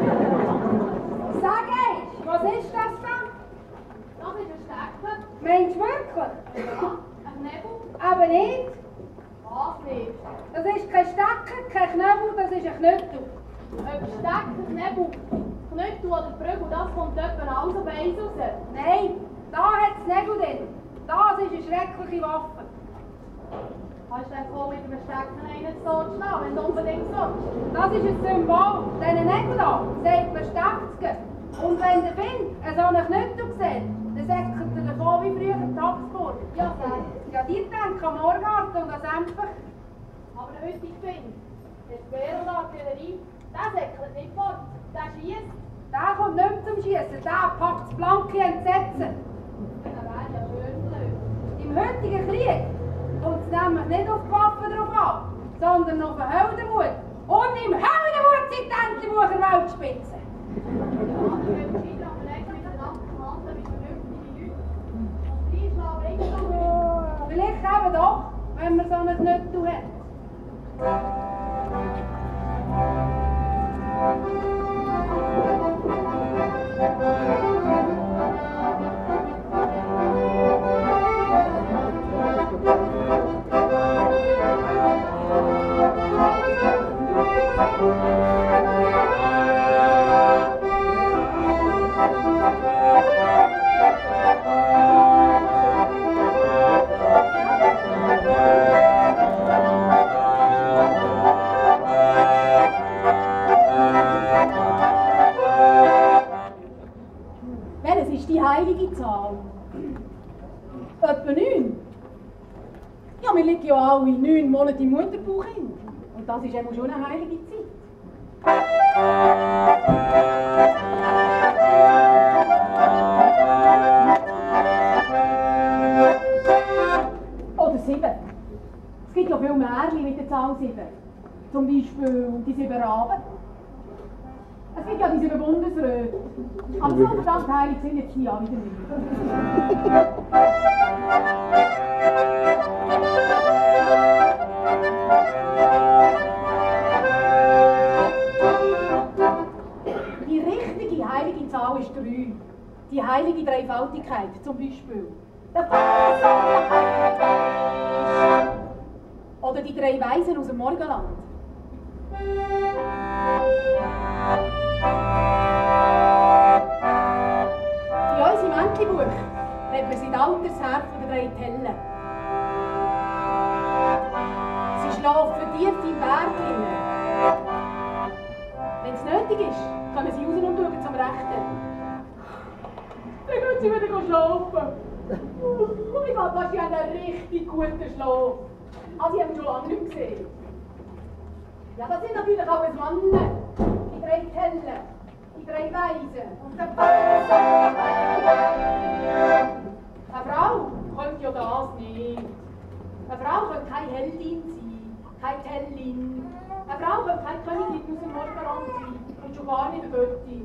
Sag eins, was ist das da? Das ist ein Stecker. Meinst du wirklich? Ja, ein Knebel. Aber nicht. Was nicht? Das ist kein Stecker, kein Knebel, das ist ein Knüttel. Ob Stecker, Knebel, Knüttel oder Prügel, das kommt etwa alles auf eins raus. Nein, da hat es Nägel drin. Das ist eine schreckliche Waffe. Kannst du dann voll mit einem Stecker einen totschlagen, wenn du unbedingt willst? Das ist ein Symbol. Diese Nägel da sagt man Stefzgen. Und wenn der Wind so einen Knüttel sieht, dann sagt er davon wie früher die Habsburg. Ja, sag. Ja, die denken am Morgarten und an Senfach. Aber der heutige Wind, der Speer und Artillerie, der säckelt nicht fort, der schiesst. Der kommt nicht mehr zum Schiessen, der packt das blanke Entsetzen. Der wäre ja schön blöd. Im heutigen Krieg kommt es nämlich nicht auf die Waffen drauf an, sondern auf den Heldenmut. Und im Heldenmut sind die Entlebucher Weltspitze. Ja, der wird gescheiter am Leg miteinander verhandeln wie vernünftige Leute. Und die schlagen nicht so mit. Vielleicht eben doch, wenn man so einen Knüttel hat. Welches ist die heilige Zahl? Etwa 9. Ja, wir liegen ja alle 9 Monate im Mutterbauch hin. Und das ist eben schon eine heilige Zeit. Oder 7. Es gibt ja viel Märchen mit der Zahl 7. Zum Beispiel die 7 Raben. Es gibt ja die 7 Bundesräte. Aber so verdammt heilig sind jetzt die ja wieder nicht. Die richtige heilige Zahl ist 3. Die heilige Dreifaltigkeit zum Beispiel. Oder die 3 Weisen aus dem Morgenland. Bei uns im Entlebuch hat man seit alters her von den 3 Tellen. Sie schlafen tief im Berg drinnen. Wenn es nötig ist, können sie raus und schauen zum Rechten. Dann gehen sie wieder schlafen. Oh mein Gott, das ist ja ein richtig guter Schlaf. Also, ich habe ihn schon lange nicht gesehen. Ja, das sind natürlich auch die Mannen, die 3 Tellen, die 3 Weisen und der Eine Frau könnte ja das nicht. Eine Frau könnte keine Heldin sein, keine Tellin. Eine Frau könnte keine Königin aus dem Morgenland sein und schon gar nicht eine Göttin.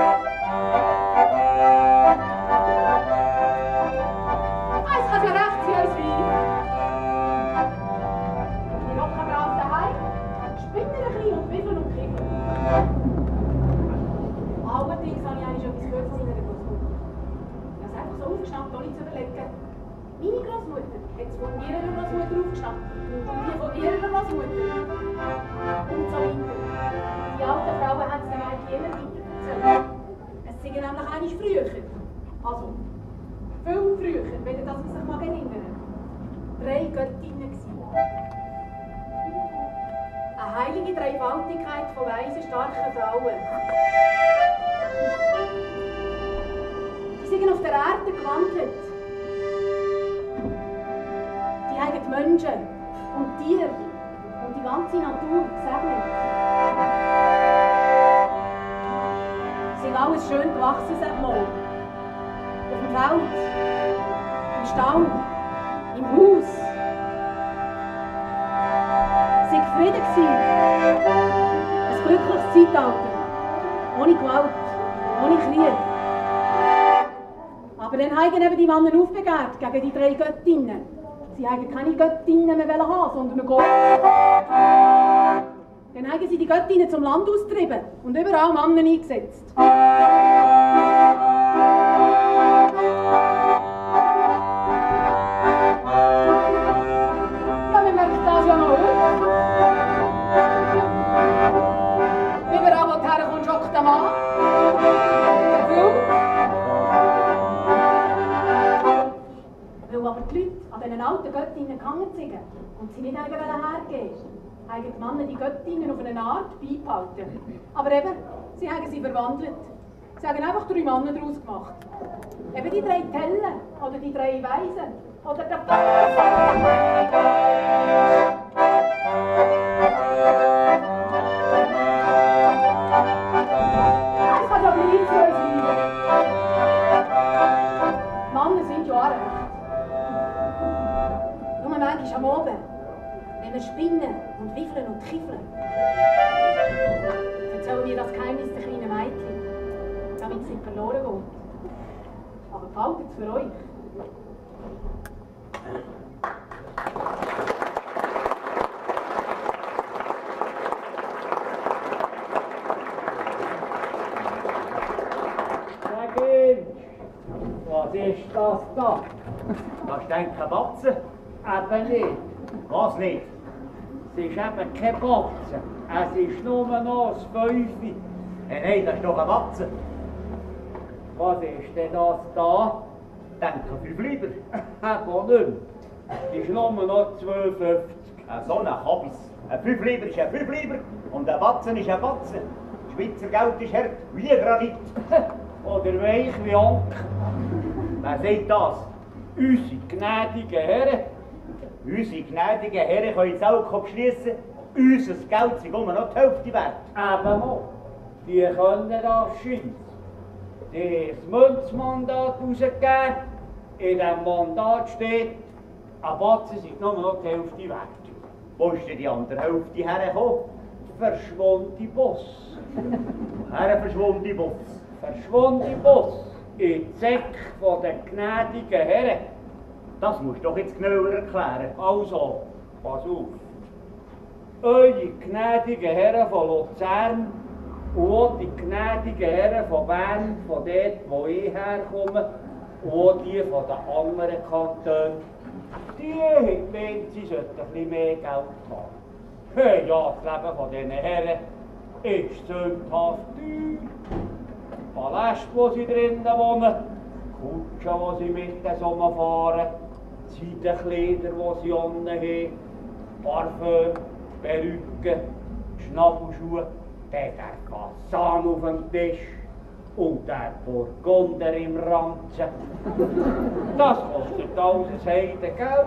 Es kann ja recht sein als Weib. Die locken wir auf daheim, spinnen ein bisschen und wiffeln und kippen. Allerdings habe ich eigentlich etwas gehört von meiner Großmutter. Ich habe es einfach so aufgeschnappt, ohne zu überlegen. Meine Großmutter hat es von ihrer Großmutter aufgeschnappt und die von ihrer Großmutter. Und so weiter. Die alten Frauen haben es dann eigentlich immer weiter erzählt. Es sind nämlich eigentlich früher. Also, viel früher, wenn ihr das sich mal erinnern. 3 Göttinnen gewesen. Eine heilige Dreifaltigkeit von weisen, starken Frauen. Die sind auf der Erde gewandelt. Die haben die Menschen und Tiere und die ganze Natur gesegnet. Sie sind alles schön gewachsen, sagt man. Auf dem Feld, im Stall, im Haus. Sie waren zufrieden. Ein glückliches Zeitalter. Ohne Gewalt, ohne Krieg. Aber dann haben eben die Männer aufbegehrt gegen die 3 Göttinnen. Sie haben keine Göttinnen mehr haben, sondern einen Gott. Dann haben sie die Göttinnen zum Land austrieben und überall Männer eingesetzt. Ja, man merkt das ja noch heute. Überall, wo du herkommst, hockt der Mann. Weil aber die Leute an diesen alten Göttinnen gehangen sind und sie nicht hergeben, haben die Männer die Göttinnen auf eine Art beibehalten. Aber eben, sie haben sie verwandelt. Sie haben einfach 3 Männer daraus gemacht. Eben die 3 Tellen oder die 3 Weisen oder der es kann doch gleich so sein. Männer sind ja auch recht. Nur manchmal am Abend, wenn wir spinnen und wiffeln und kiffeln, erzählen wir das Geheimnis der kleinen Mädchen, damit es nicht verloren geht. Aber behaltet es für euch. Was ist das da? Das ist ein Batzen. Eben nicht. Was nicht? Es ist eben kein Batzen. Es ist nur noch das 5. Nein, das ist doch ein Batzen. Was ist denn das da? Denke 5 lieber. Eben nicht. Es ist nur noch 2,50. So ein Kabis. Ein 5 lieber ist ein 5 lieber und ein Batzen ist ein Batzen. Schweizer Geld ist hart wie Granit. Oder weich wie Anker. Wer sagt das? Unsere gnädigen Herren. Unsere gnädigen Herren können jetzt auch beschließen, unser Geld sei immer noch die Hälfte wert. Eben mal. Die können das schiessen. Die das Münzmandat rausgegeben. In diesem Mandat steht, ein Batzen sei nur noch die Hälfte wert. Wo ist denn die andere Hälfte hergekommen? Verschwundene Boss. Herr verschwundene Boss. Verschwundene Boss. In die Säcke der gnädigen Herren. Das musst du doch jetzt genauer erklären. Also, pass auf. Eure gnädigen Herren von Luzern und auch die gnädigen Herren von Bern, von dort, wo ich herkomme, und auch die von den anderen Kantonen, die meinen, sie sollten ein bisschen mehr Geld haben. Ja, das Leben von diesen Herren ist sündhaft teuer. Paläste, wo sie drinnen wohnen, Kutschen, wo sie mit den Sommer fahren, Seidenkleider, wo sie unten haben, Parfüm, Perücken, Schnabelschuhe, der Fasan auf dem Tisch und der Burgunder im Ranzen. Das kostet alles ein Heidengeld.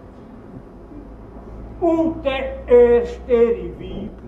Und der erste Weiber.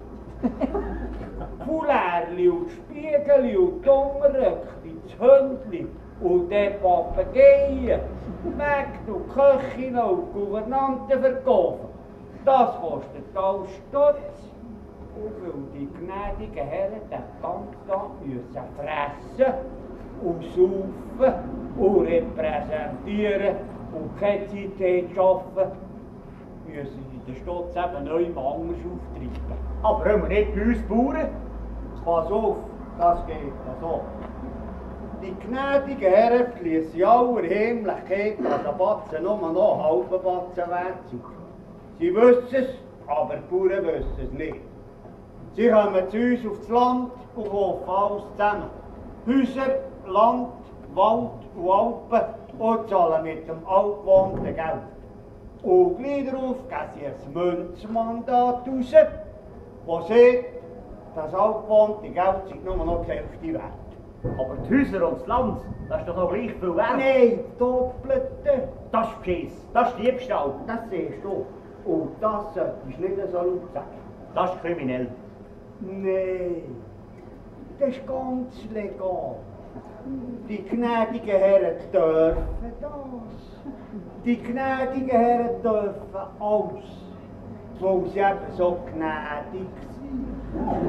Fulärli und Spiegel und Donnerröckli, das Hündli und der Papageien, Mägde und Köchinnen und Gouvernanten verkaufen. Das kostet alles Stutz. Und weil die gnädigen Herren den ganzen Tag müssen fressen und saufen und repräsentieren und keine Zeit arbeiten, müssen sie den Stutz eben neu anders auftreiben. Aber hören wir nicht bei uns Bauern? Pass auf, das geht so. Die gnädigen Herren beschliessen in aller Heimlichkeit, dass ein Batzen nur noch ein halber Batzen wert sind. Sie wissen es, aber die Bauern wissen es nicht. Sie kommen zu uns aufs Land und kaufen alles zusammen. Häuser, Land, Wald und Alpen und zahlen mit dem altgewohnten Geld. Und gleich darauf geben sie ein Münzmandat raus, das sagt, das altgewohnte Geld sei nur noch die Hälfte wert. Aber die Häuser und das Land, das ist doch noch gleich viel wert. Nein, Doppelte. Das ist Beschiss, das ist Diebstahl, das siehst du. Und das solltest du nicht so laut sagen. Das ist kriminell. Nein, das ist ganz legal. Die gnädigen Herren dürfen das. Die gnädigen Herren dürfen alles, weil sie eben so gnädig sind.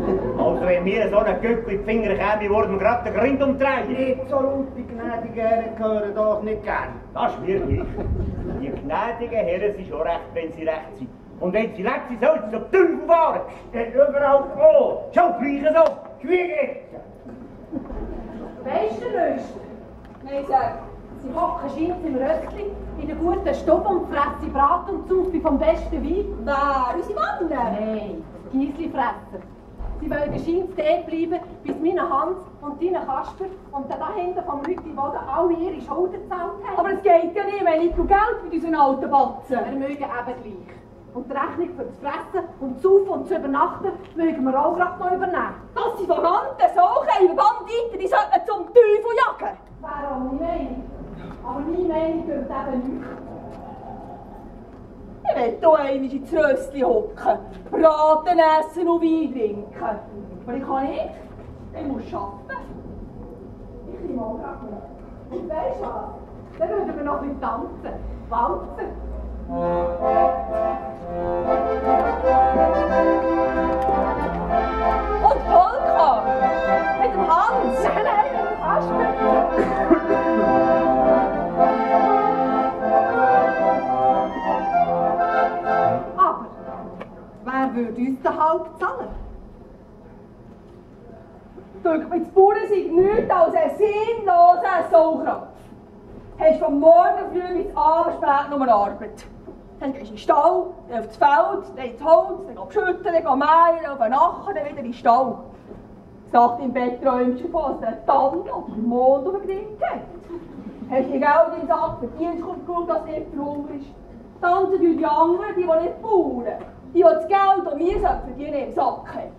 Also wenn mir so ein Göppel in die Finger käme, würden wir gerade den Grind umdrehen. Nicht so laut, die gnädigen Herren hören doch nicht gern. Das ist mir gleich. Die gnädigen Herren sind schon recht, wenn sie recht sind. Und wenn sie recht sind, sollen sie zum Teufel fahren. Steht überall an. Schon gleich so. Schwierig. Weisst du nicht? Nein, sag. Sie hocken scheint im Röckli in der guten Stube und fressen Brat und Zuffi vom besten Wein. Wer? Unsere Männer? Nein, Giesli-Fresser. Sie wollen scheint stehen bleiben, bis meine Hans und deine Kasper und dann da hinten vom Leute, die alle ihre Schulden gezahlt haben. Aber es geht ja nicht, wenn ich Geld für diesen alten Batzen. Wir mögen eben gleich. Und die Rechnung für das Fressen und das Saufen und das Übernachten mögen wir auch gerade noch übernehmen. Das sind verwandte Sachen, Banditen, die sollten zum Teufel jagen. Wäre auch meine Meinung. Aber meine Meinung gilt eben nicht. Ich will hier einmal ins Röstchen hocken, Braten essen und Wein trinken. Aber ich kann nicht. Ich muss arbeiten. Ich nehme auch gerade mit. Und weisst du was? Dann würden wir noch ein bisschen tanzen. Walzen. Und Polka! Mit dem Hans! Nein, mit dem Kasper! Aber wer würde uns den Halb zahlen? Durch die Bauern sind nichts als ein sinnloser Saukropf. Hast von morgen früh bis abends spät nur Arbeit. Dann gehst du in den Stall, dann aufs Feld, dann ins Holz, dann schütten, dann mähen, auf den Nachen, dann wieder in den Stall. Nacht im Bett träumst du von, dass der Tann oder der Mond auf den Grind geht. Hast du Geld im Sack, verdienst du gut, dass du nicht verhungerst. Tanzen die anderen, die nicht bauen. Die das Geld, das wir verdienen, im Sack haben.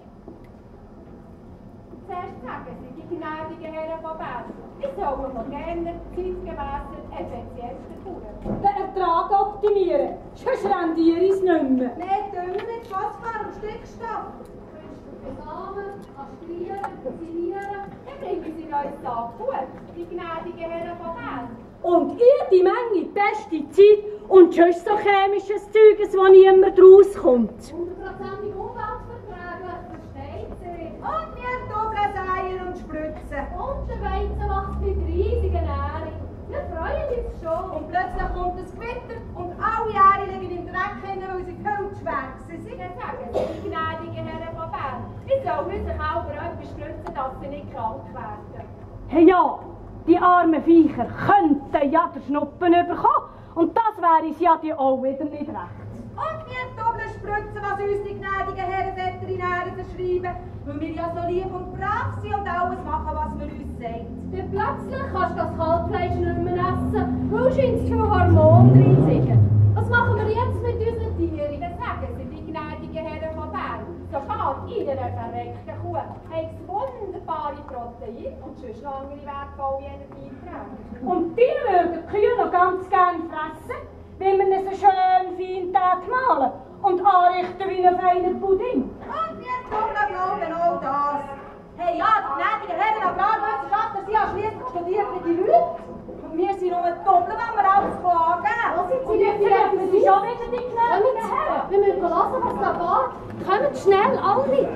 Zuerst sagen sie, die gnädigen Herren von Bern, wir sollen moderner, zeitgemässer, effizienter bauen. Den Ertrag optimieren, sonst rendiere ich es nicht mehr. Nicht dümmer mit Phosphor und Stickstoff. Besamen, kastrieren, silieren, dann bringen sie uns da gut, die gnädigen Herren von Bern. Und jede Menge Pestizid und sonst so chemisches Zeugs, das niemand rauskommt. 100%ig umweltverträglich, versteht sie? Und wir doppeln Eier und Spritzen. Und der Weizen wächst mit riesiger Nährung. Wir freuen uns schon. Und plötzlich kommt das Gewitter und alle Ähren liegen im Dreck hin, weil sie viel zu schwer sind. Dann sagen sie, die gnädigen Herren von Bern, wir sollen sich auch etwas spritzen, dass sie nicht krank werden. Hey ja, die armen Viecher könnten ja den Schnuppen bekommen. Und das wäre es ja die auch wieder nicht recht. Und wir doppeln Spritzen, was uns die gnädigen Herren Veterinäre verschreiben, weil wir ja so lieb und brav sind und alles machen, was man uns sagt. Dann plötzlich kannst du das Kalbfleisch nicht mehr essen, weil scheint zu viel Hormone drin zu sein. Was machen wir jetzt mit unseren Tieren? Dann sagen sie, die gnädigen Herren von Bern, so steht in einer verreckten Kuh, hat es wunderbare Proteine und sonst noch andere wertvolle Energieträger. Und die würden die Kühe noch ganz gern fressen, wenn man sie schön fein malen und anrichten wie ein feiner Pudding. Und wir doppeln genau das. Hey ja, die gnädigen Herren Agrarwissenschaftler, sie haben schliesslich studiert wie die Leute. Und wir sind nur doppelt, wenn wir alles klagen. Was sind Und jetzt treffen sie schon wieder die gnädigen Herren. Wir müssen hören, was da geht. Kommt schnell, alle!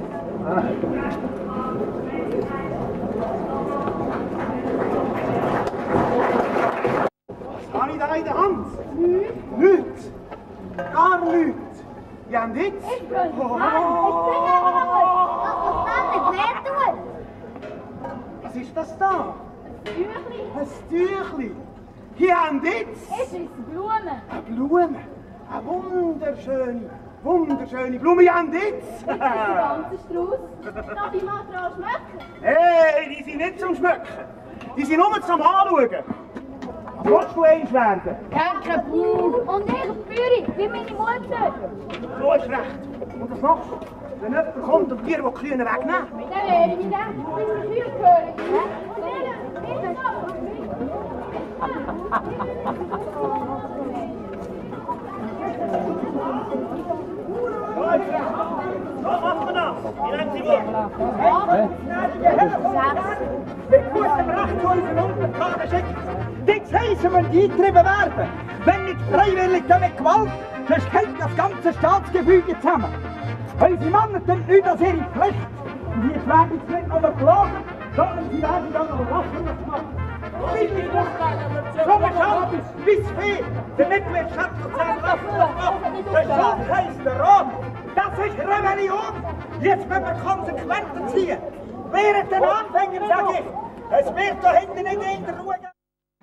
Was habe ich da in der Hand? Nichts. Gar nichts. Ja, nichts. Ich bin Was ist das da? Ein Tüchli. Hier haben nichts. Es ist Blumen. Eine Blume. Eine wunderschöne Blume. Ja, nichts. Der ganze Strauß. Darf ich mal dran schmecken? Hey, die sind nicht zum Schmecken. Die sind nur zum Anschauen. Was willst du eins werden? Danke, Bauer. Und ich Bäuerin, wie meine Mutter. So ist recht. Und das machst du, wenn jemand kommt und dir die Kühe wegnehmen. Dann werde ich dann bis die Kühe gehören. Und dann, So ist recht. So macht man das. Wie nennt sie mit gutem Recht zu unseren Untertanen schicken. Nichts heissen wir die Eintriebe werden. Wenn nicht freiwillig, dann mit Gewalt, sonst hält das ganze Staatsgefüge zusammen. Unsere Männer tun nicht als ihre Pflicht Und jetzt werden sie nicht nur gelassen, sondern sie werden dann noch lächerlich gemacht. So beschafft, bis viel, damit wir Schatzkonzern lächerlich machen. Beschafft heisst der Rat. Das ist Rebellion. Jetzt müssen wir Konsequenzen ziehen. Während den Anfängen sage ich, es wird da hinten nicht in der Ruhe gehen.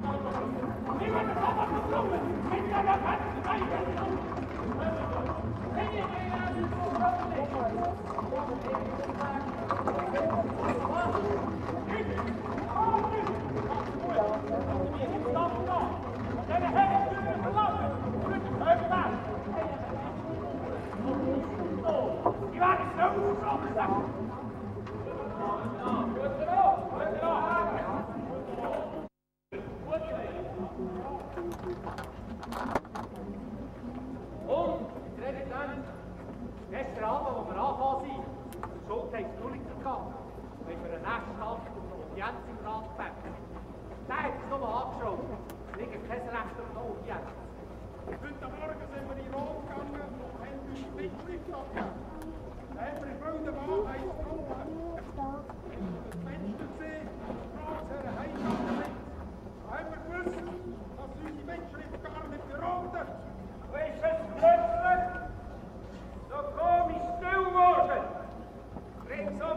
Gestern Abend, als wir angefangen sind, Schultheiß-Tulliger gehabt, haben wir einen Nächsthaft auf die Audienz im Rat gebeten. Der hat es nur angeschaut. Es liegt kein Recht auf die Audienz. Heute Morgen sind wir in den Rat gegangen und haben uns Mitschrift abgegeben. Da haben wir in wilder Wahrheit getroffen. Das Fenster gesehen, die Ratsherren heimgegangen. Da haben wir gewusst, dass unsere Mitschrift gar nicht beraten. Wo ist es plötzlich so komisch still geworden? Ringsum.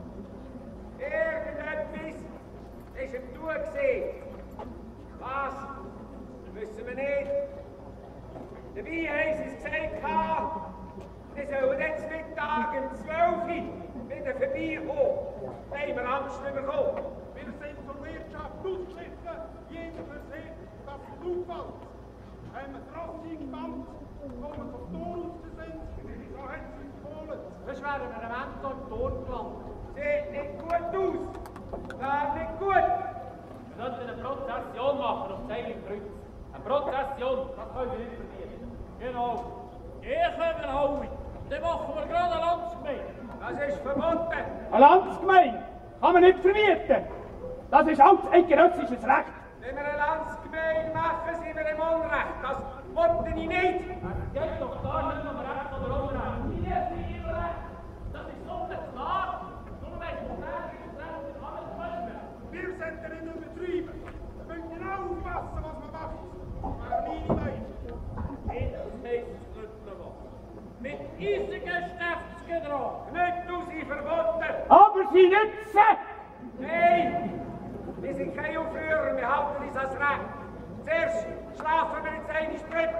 Irgendetwas ist im Tun gesehen. Was? Wissen wir nicht. Dabei haben sie es gesagt, sie sollen jetzt Mittag um 12 Uhr wieder vorbeikommen. Da haben wir Angst bekommen. Wir sind zur Wirtschaft ausgeschlossen, jeder für sich, dass es auffällt. Haben wir Trossing gebannt, wo wir vom Tor raus sind, so hat es uns geholt. Das wäre ein Element im Tor gelandet. Sieht nicht gut aus. Wäre nicht gut. Wir sollten eine Prozession machen auf das Heilige Kreuz. Eine Prozession, das können wir nicht verdienen. Genau. Ihr könnt alle. Dann machen wir gerade eine Landsgemeinde. Das ist verboten. Eine Landsgemeinde kann man nicht vermieten. Das ist alteidgenössisches Recht. Wenn wir eine Landsgemeinde machen, sind wir im Unrecht. Das wollte ich nicht. Es geht doch gar nicht um Recht oder Unrecht. Hier sind wir im Recht. Das ist so klar. Nur wenn es Recht ist, kann man es machen. Wir sind darin übertrieben. Wir müssen genau aufpassen, was man macht. Aber nie Meinung. Jetzt heisst es nicht was. Mit eisigen Stiftsgedrag. Nicht sie verboten. Aber sie nützen! Nein! Wir sind keine Aufrührer, wir halten uns als Recht. Zuerst schlafen wir jetzt einmal drüber.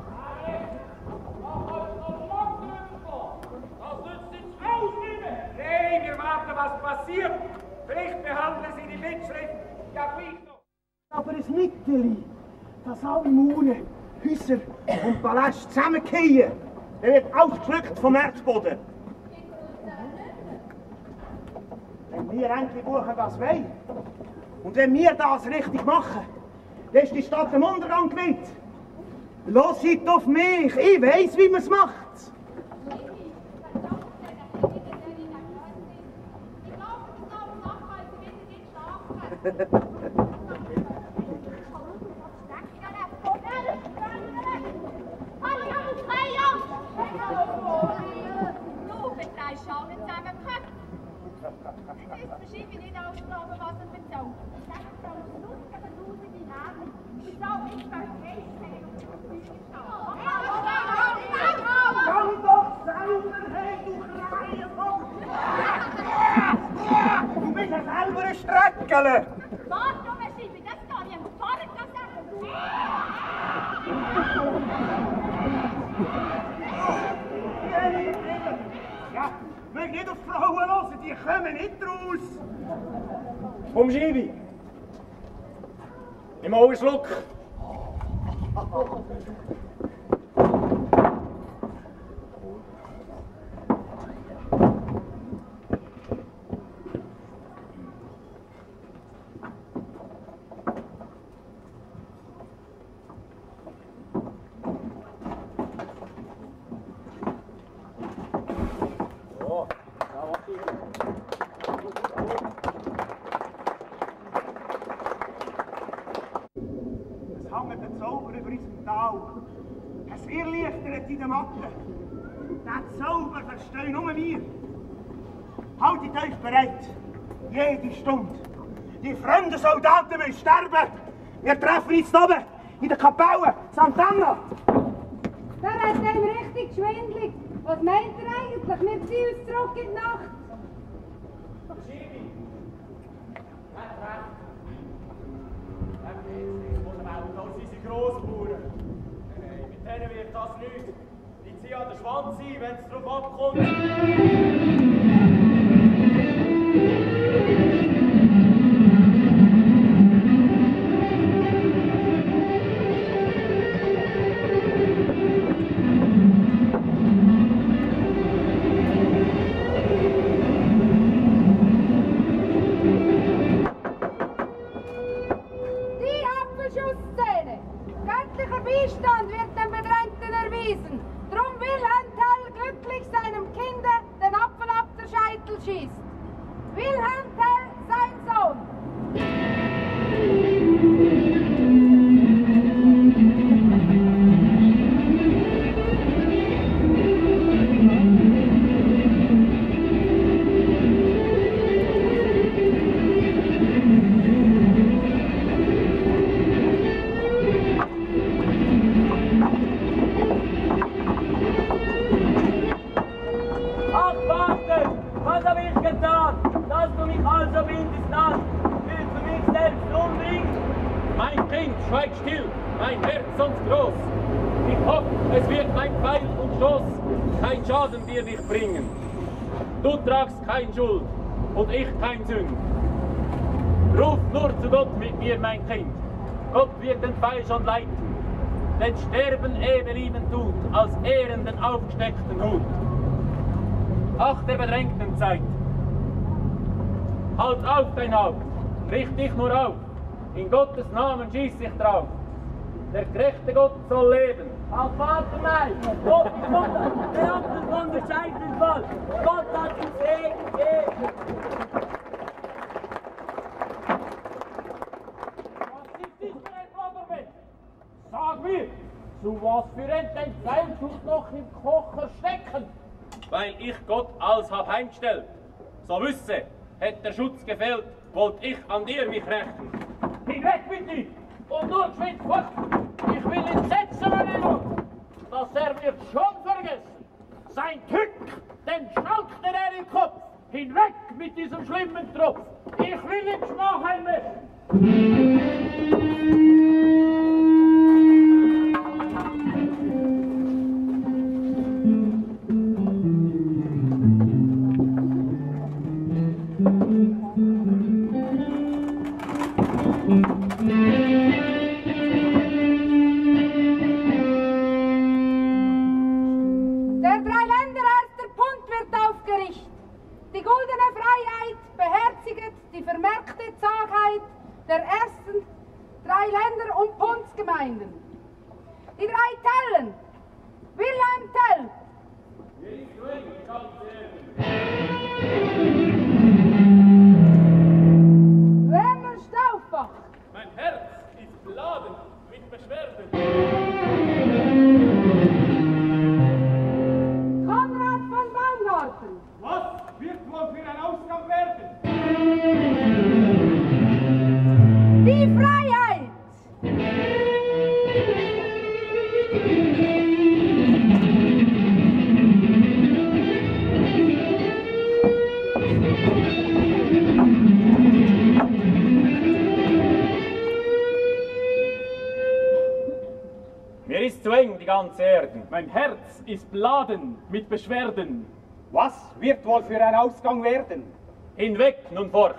Das nützt jetzt aus, Liebe! Nein, wir warten, was passiert. Vielleicht behandeln sie die Mitschrift ja gleich noch. Aber ein Mittel, dass alle Mauern, Häuser und Paläste zusammenfallen, der wird ausgeschluckt vom Erdboden. Wenn wir endlich buchen das wollen, und wenn wir das richtig machen, dann ist die Stadt im Untergang gewinnt. Hört auf mich, ich weiss, wie man es macht. Verschiebe nicht ausgraben, was er bezahlt. Das ist so lustig, aber tausende Namen. Ich sage nicht, dass Komm doch selber her, du kleine Fuchs! Du bist ja selber ein Streckele! Warte, Verschiebe, das kann ich am Pfarrer sagen. Ja, wir nicht auf Frauen hören, die kommen nicht raus! Komm, Schiebe! Nimm mal einen Schluck! In der Matte. Den Zauber verstehen nur wir. Haltet euch bereit. Jede Stunde. Die fremden Soldaten müssen sterben. Wir treffen uns oben in der Kapelle Sant'Anna. Da hat einem richtig schwindelig. Was meint ihr eigentlich? Wir ziehen uns zurück in die Nacht. Das sind die Grossbauern. Mit denen wird das nichts. Die ziehen an den Schwanz ein, wenn es darauf abkommt. Beistand wird dem Bedrängten erwiesen. Drum will Tell glücklich seinem Kinde den Apfel ab der Scheitel schießt. Wilhelm Tell, sein Sohn. Schweig still, mein Herz sonst groß. Ich hoffe, es wird mein Pfeil und Stoß kein Schaden dir nicht bringen. Du tragst kein Schuld und ich kein Sünd. Ruf nur zu Gott mit mir, mein Kind. Gott wird den Pfeil schon leiten, denn Sterben lieben tut, als Ehren den aufgesteckten Hut. Ach, der bedrängten Zeit. Halt auf dein Haupt, richt dich nur auf. In Gottes Namen schieß ich drauf. Der gerechte Gott soll leben. Ach, Vater, nein! Gott ist Mutter! Der Apfel von der Scheitel Fall! Gott hat uns gegeben! Was ist dies für ein Vaterwitz? Sag mir, zu was für ein Pfeil tut noch im Kocher stecken? Weil ich Gott alles hab heimgestellt. So wüsse, hätte der Schutz gefehlt, wollt ich an dir mich rächen. Hinweg mit dir! Und nur geschwind fort! Ich will ihn setzen, meine Not! Das wird schon vergessen! Sein Tück, den schnauzt er im Kopf! Hinweg mit diesem schlimmen Tropf! Ich will ihm Schmach einmessen! Die 3 Tellen. Wilhelm Tell. Werner Stauffach. Mein Herz ist beladen mit Beschwerden. Konrad von Baumgarten. Was wird wohl für ein Ausgang werden? Die Freiheit. Mir ist zu eng, die ganze Erden. Mein Herz ist beladen mit Beschwerden. Was wird wohl für ein Ausgang werden? Hinweg nun fort.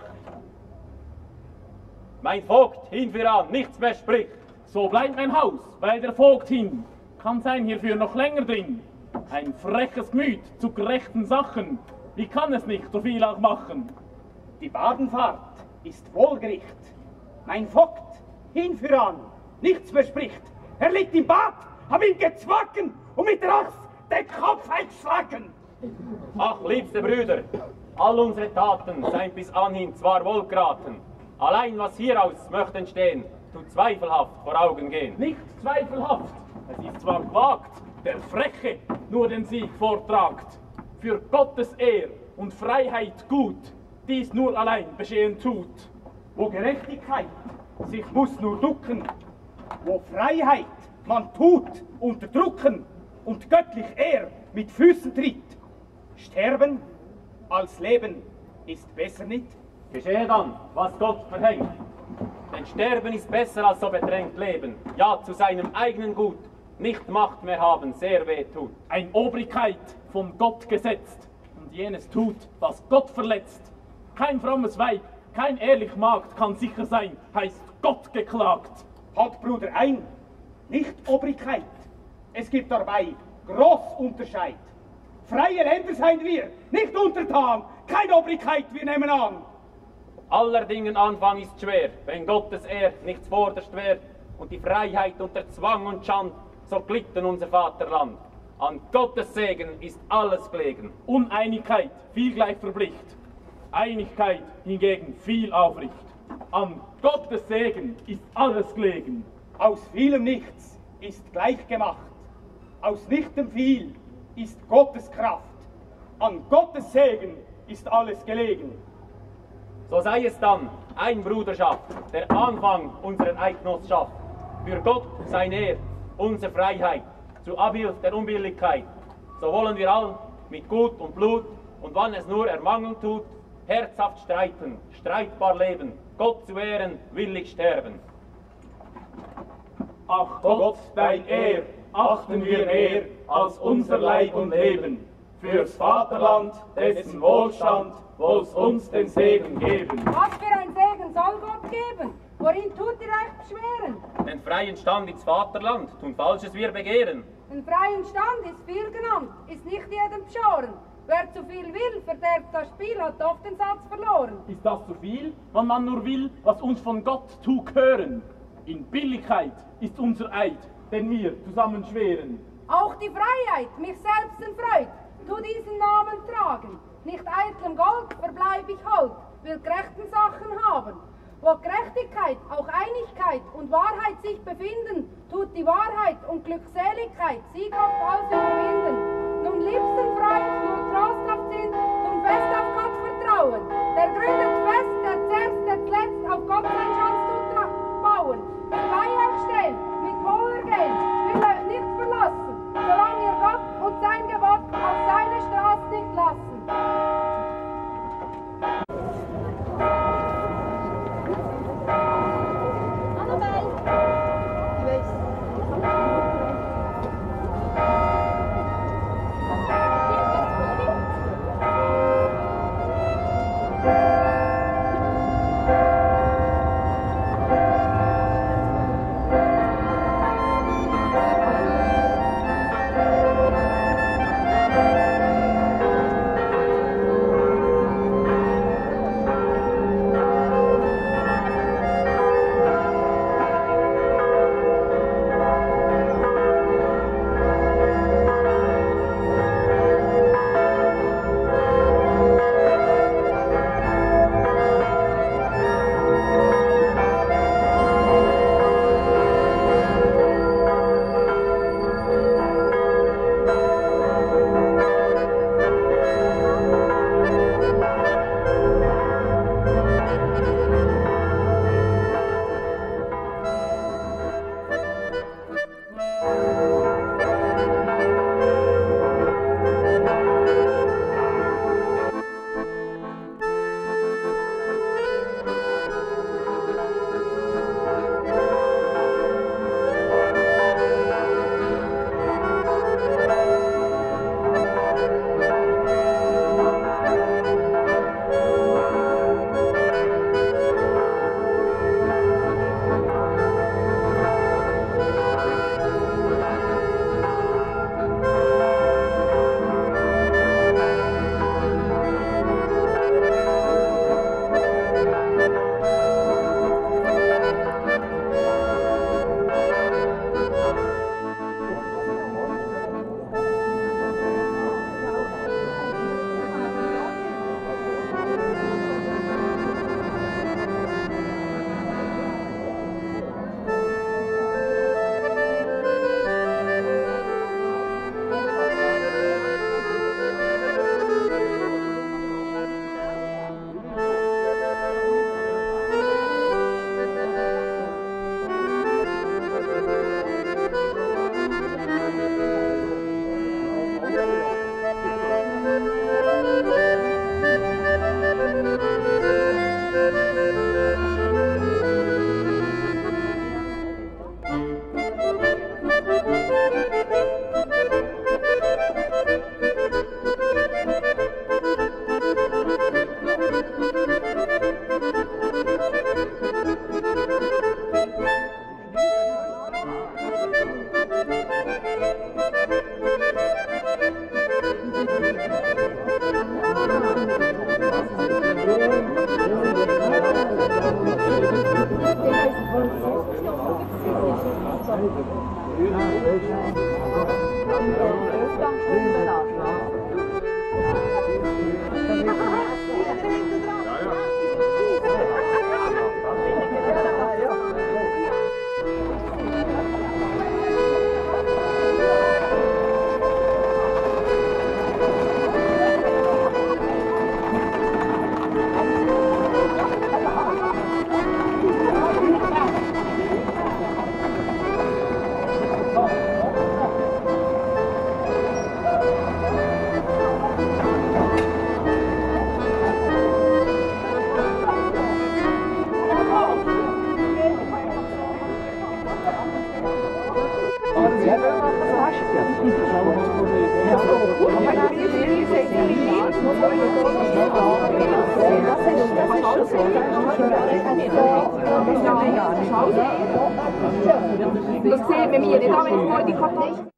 Mein Vogt hinfüran, nichts mehr spricht. So bleibt mein Haus, weil der Vogt hin. Kann sein hierfür noch länger drin. Ein freches Gemüt zu gerechten Sachen. Wie kann es nicht so viel auch machen? Die Badenfahrt ist Wohlgericht. Mein Vogt hinfüran, nichts mehr spricht. Er liegt im Bad, hab ihn gezwacken und mit der Axt den Kopf einschlagen. Ach, liebste Brüder, all unsere Taten seien bis anhin zwar wohl geraten, allein was hieraus möchte entstehen, tut zweifelhaft vor Augen gehen. Nicht zweifelhaft, es ist zwar gewagt, der Freche nur den Sieg vortragt. Für Gottes Ehr und Freiheit gut, dies nur allein bestehen tut. Wo Gerechtigkeit sich muss nur ducken, wo Freiheit man tut unterdrücken und göttlich er mit Füßen tritt. Sterben als Leben ist besser nicht. Geschehe dann, was Gott verhängt. Denn Sterben ist besser als so bedrängt Leben. Ja, zu seinem eigenen Gut nicht Macht mehr haben, sehr weh tut. Ein Obrigkeit von Gott gesetzt und jenes tut, was Gott verletzt. Kein frommes Weib, kein ehrlich Magd kann sicher sein, heißt Gott geklagt. Halt, Bruder, ein, nicht Obrigkeit. Es gibt dabei Großunterschied. Freie Länder seien wir, nicht untertan, keine Obrigkeit, wir nehmen an. Aller Dingen Anfang ist schwer, wenn Gottes Ehr nichts vorderst wär und die Freiheit unter Zwang und Schand, so glitten unser Vaterland. An Gottes Segen ist alles gelegen. Uneinigkeit viel gleich verblicht, Einigkeit hingegen viel Aufricht. An Gottes Segen ist alles gelegen. Aus vielem Nichts ist gleich gemacht, aus nichtem viel ist Gottes Kraft. An Gottes Segen ist alles gelegen. So sei es dann ein Bruderschaft, der Anfang unserer Eidgenossenschaft. Für Gott sein Ehr, unsere Freiheit, zu Abhilfe der Unbilligkeit. So wollen wir all mit Gut und Blut und wann es nur ermangeln tut, herzhaft streiten, streitbar leben, Gott zu ehren, willig sterben. Ach Gott, dein Ehr achten wir mehr als unser Leib und Leben. Fürs Vaterland, dessen Wohlstand, woll's uns den Segen geben. Was für ein Segen soll Gott geben? Worin tut ihr euch beschweren? Den freien Stand ins Vaterland, tun Falsches wir begehren. Den freien Stand ist viel genannt, ist nicht jedem beschoren. Wer zu viel will, verderbt das Spiel, hat oft den Satz verloren. Ist das zu viel, wenn man nur will, was uns von Gott tut hören? In Billigkeit ist unser Eid, den wir zusammen schweren. Auch die Freiheit, mich selbst entfreut, tu diesen Namen tragen. Nicht eitlem Gold verbleib ich hold, will gerechten Sachen haben. Wo Gerechtigkeit, auch Einigkeit und Wahrheit sich befinden, tut die Wahrheit und Glückseligkeit sieghaft alles überwinden. Nun liebsten Freund, nur trosthaft sind, nun fest auf Gott vertrauen. Der gründet fest, der zuerst, der zuletzt auf Gott sein Schatz tut bauen. Will bei euch stehen, mit Wohlergehen, will euch nicht verlassen, solange ihr Gott und sein Gebot auf seine Straße nicht lassen. Annabelle, du weißt. das ist alles schön. Das sieht man mir nicht an, wenn ich vor die Kartoffel...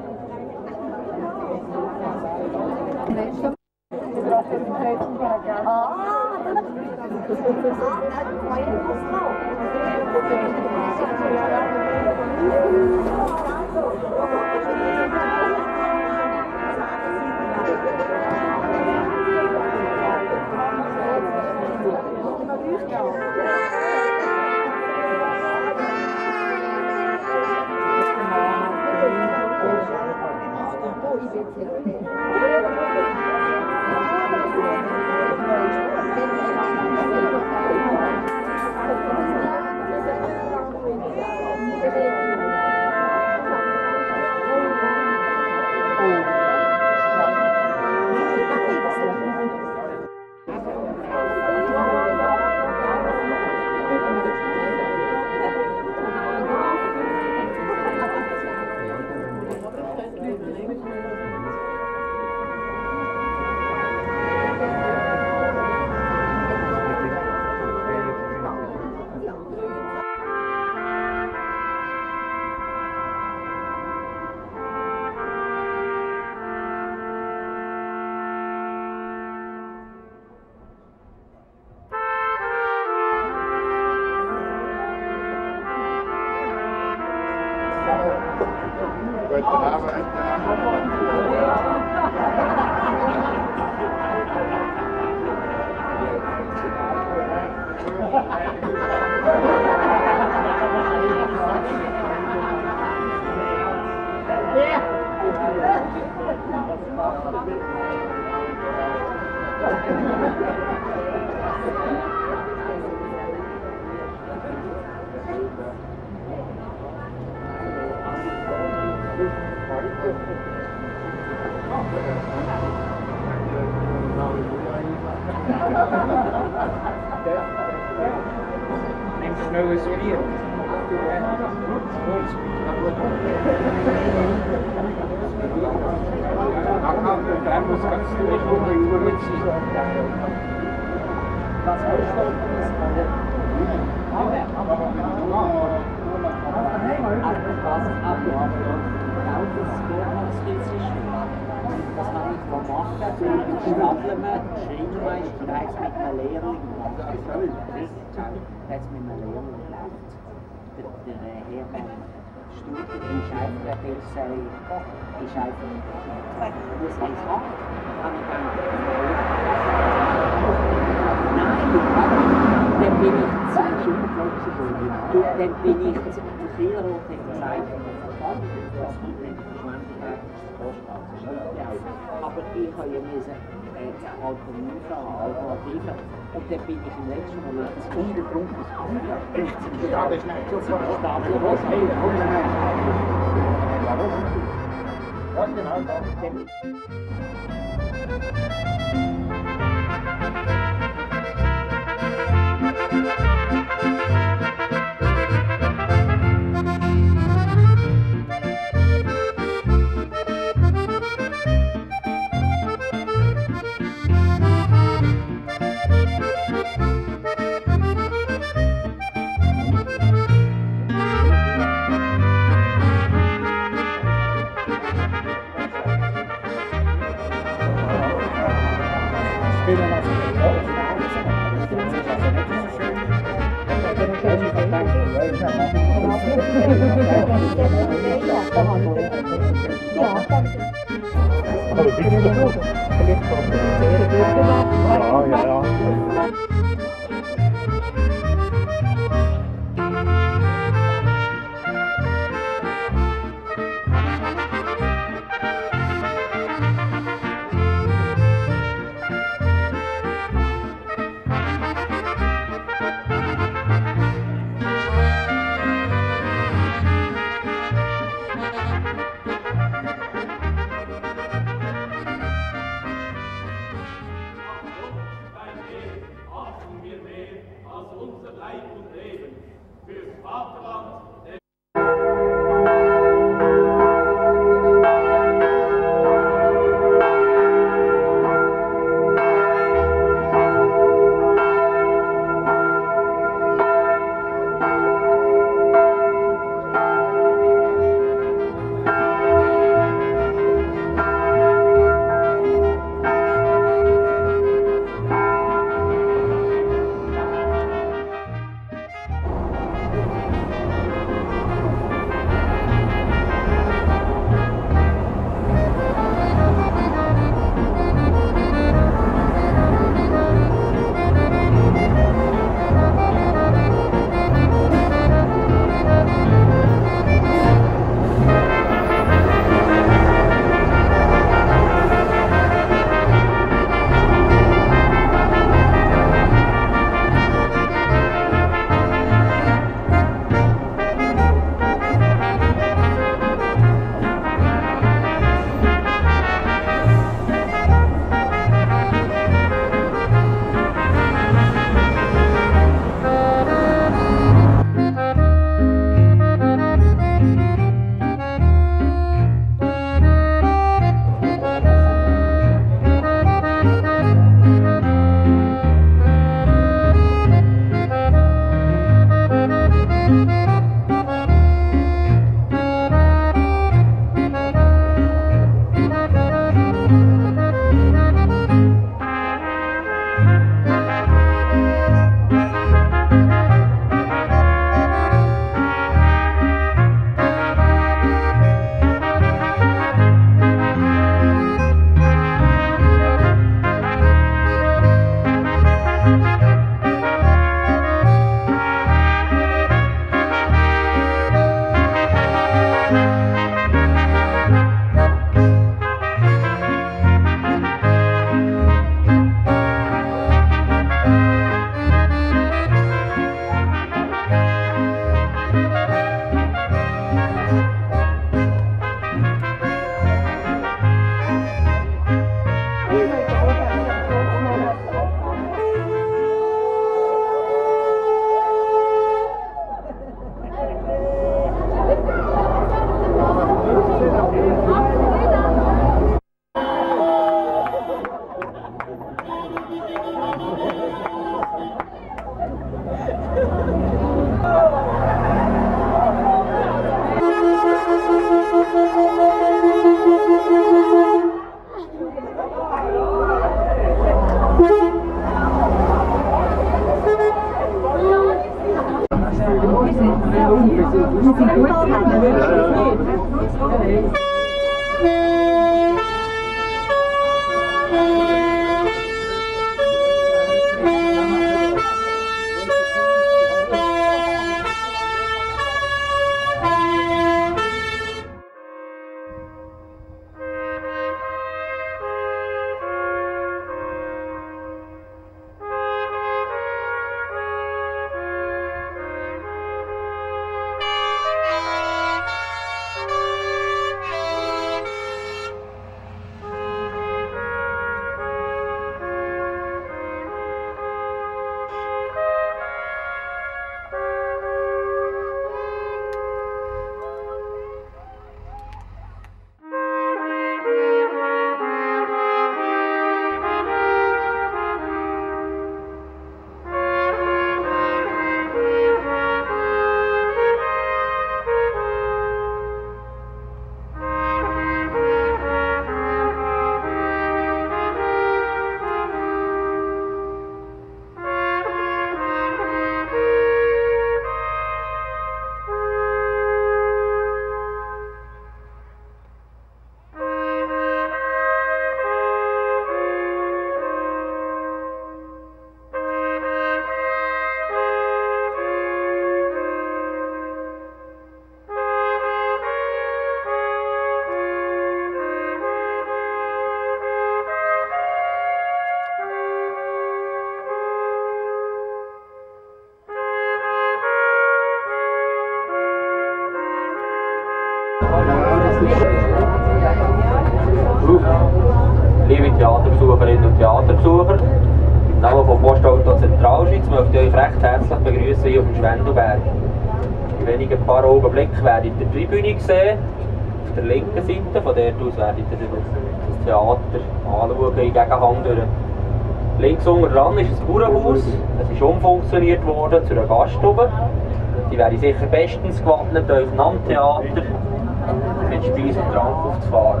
Liebe Theaterbesucherinnen und Theaterbesucher, im Namen von Postauto Zentralschweiz möchte ich euch recht herzlich begrüßen hier auf dem Schwendelberg. In wenigen paar Augenblicken werdet ihr die Tribüne sehen. Auf der linken Seite, von der aus werdet ihr das Theater anschauen, in Gegenhang durch. Links unten dran ist ein Bauernhaus. Es ist umfunktioniert worden zu einer Gaststube. Sie wäre sicher bestens gewappnet, euch nach dem Theater mit Speis und Trank aufzufahren.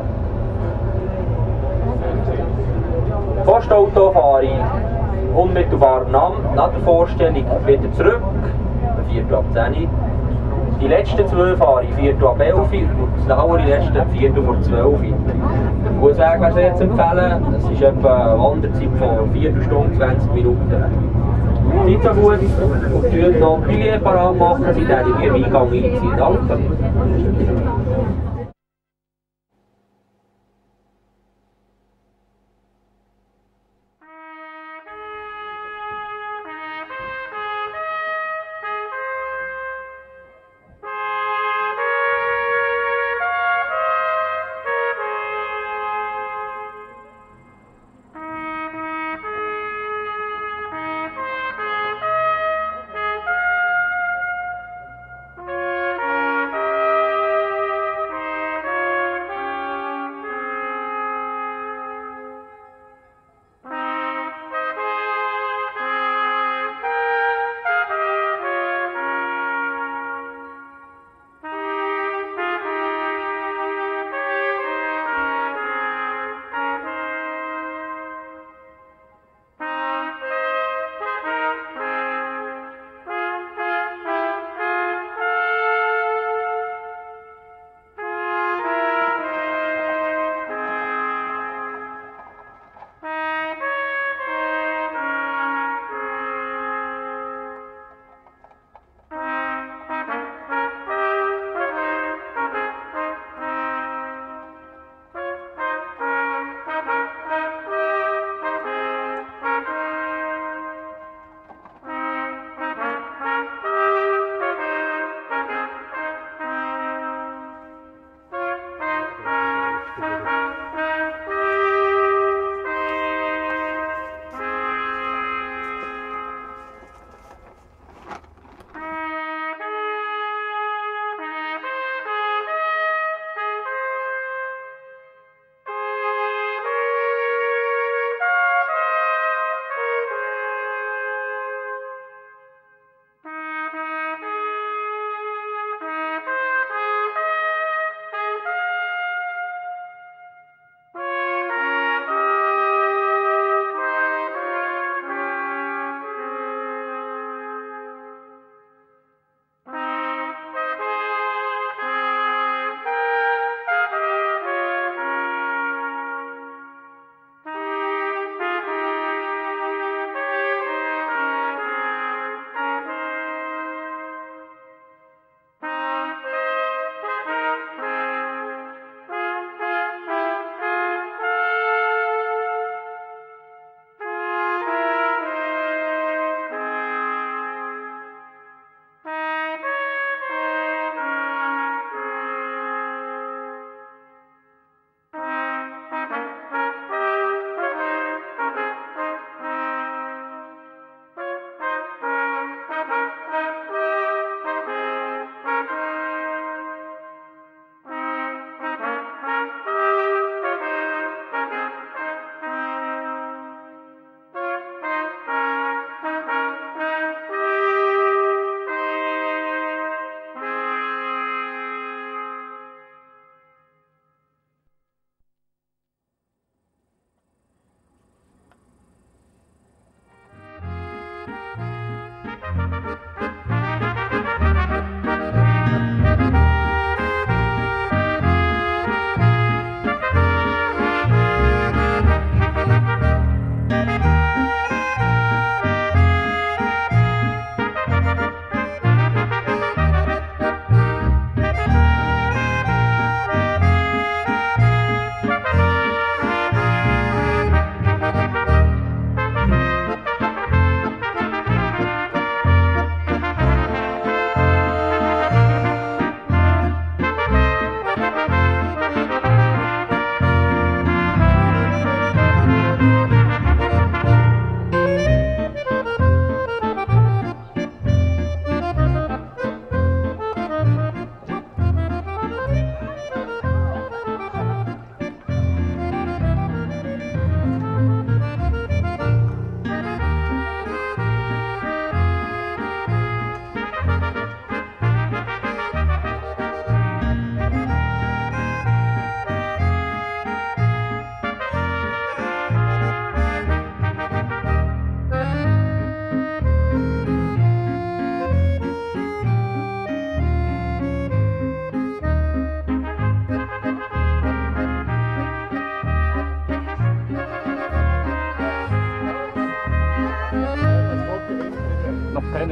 Postauto fahre ich unmittelbar nach der Vorstellung wieder zurück, um 4 ab 10. Die letzten 2 fahre ich 4 ab 11 und das allerletzte 4 vor 12. Der Fußweg wäre sehr zu empfehlen. Es ist etwa eine Wanderzeit von 4 Stunden 20 Minuten. Nicht so gut und tun noch Billet parat machen, sie werden hier im Eingang einziehen. Danke.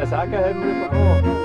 einen Segen haben wir bekommen.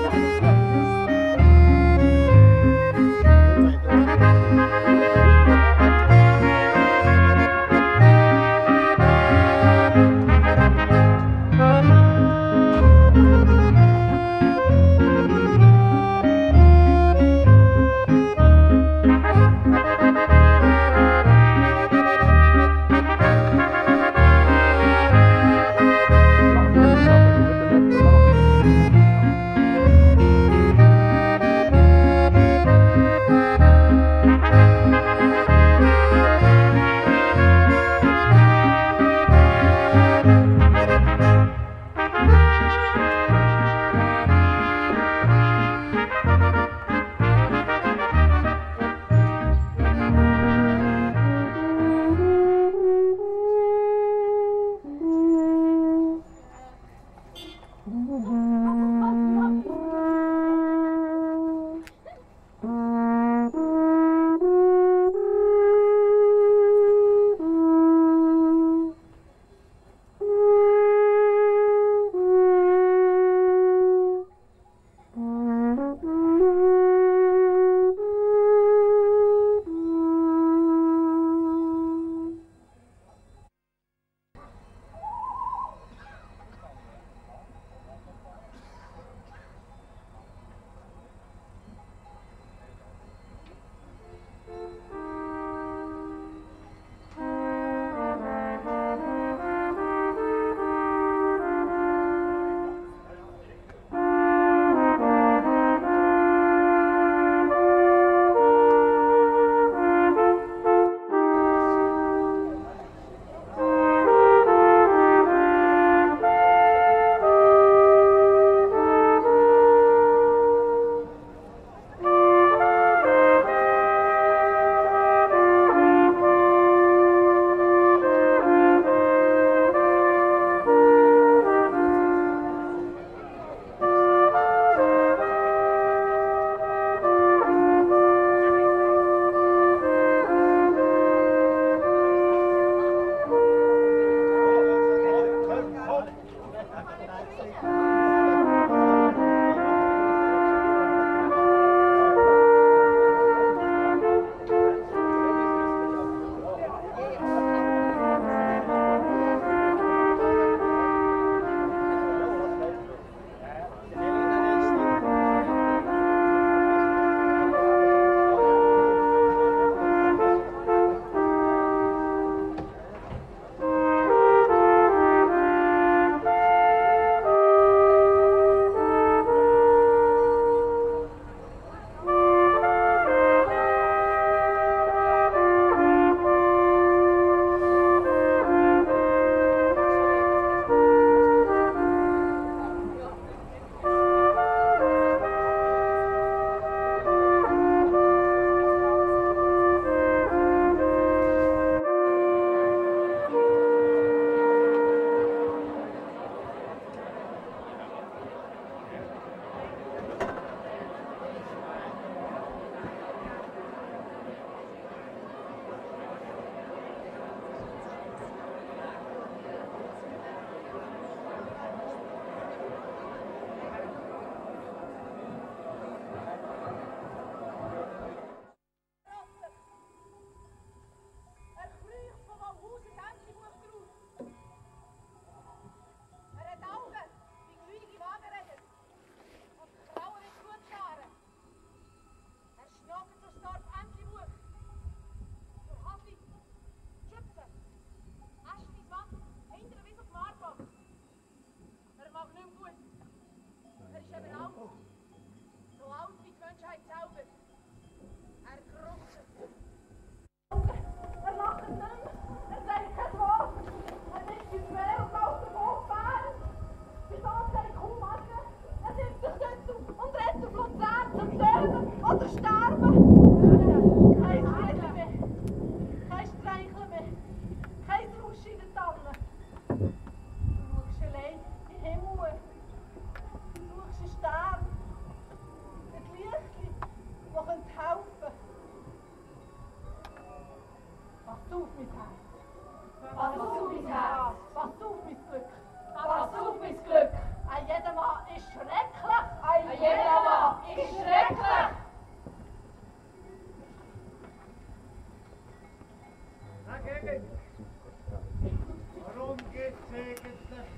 Pass auf mein Herz, pass auf mein Glück, pass auf mein Glück. Ein jeder Mann ist Segen. Warum geht's eigentlich?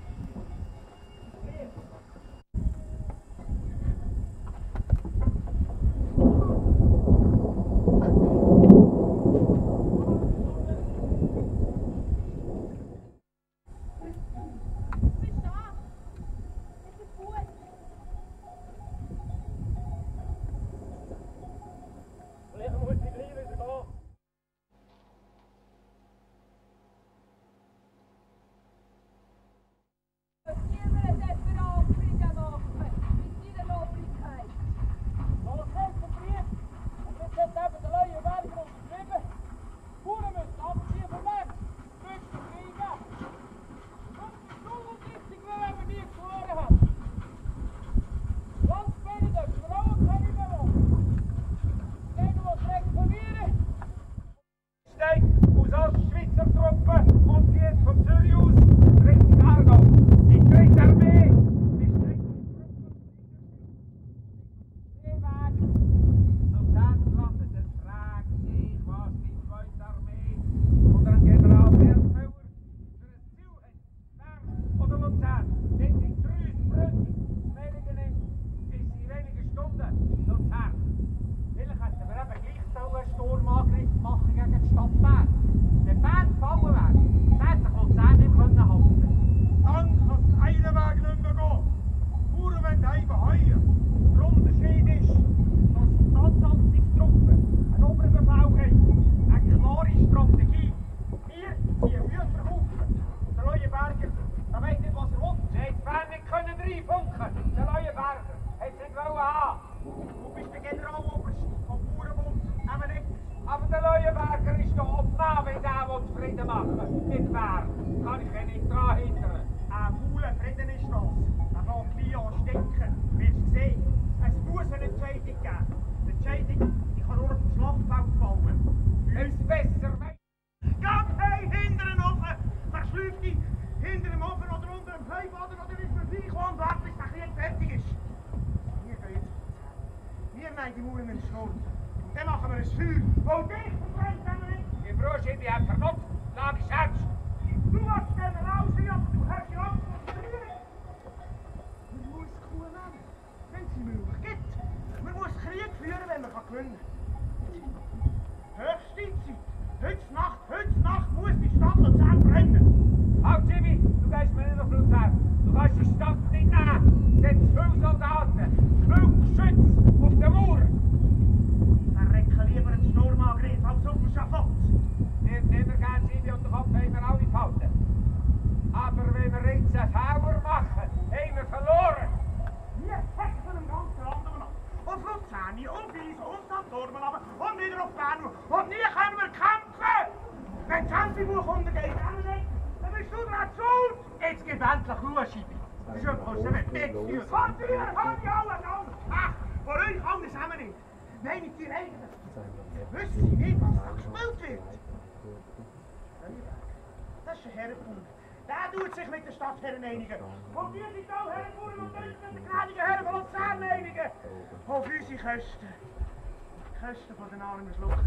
Kosten van de arme slok.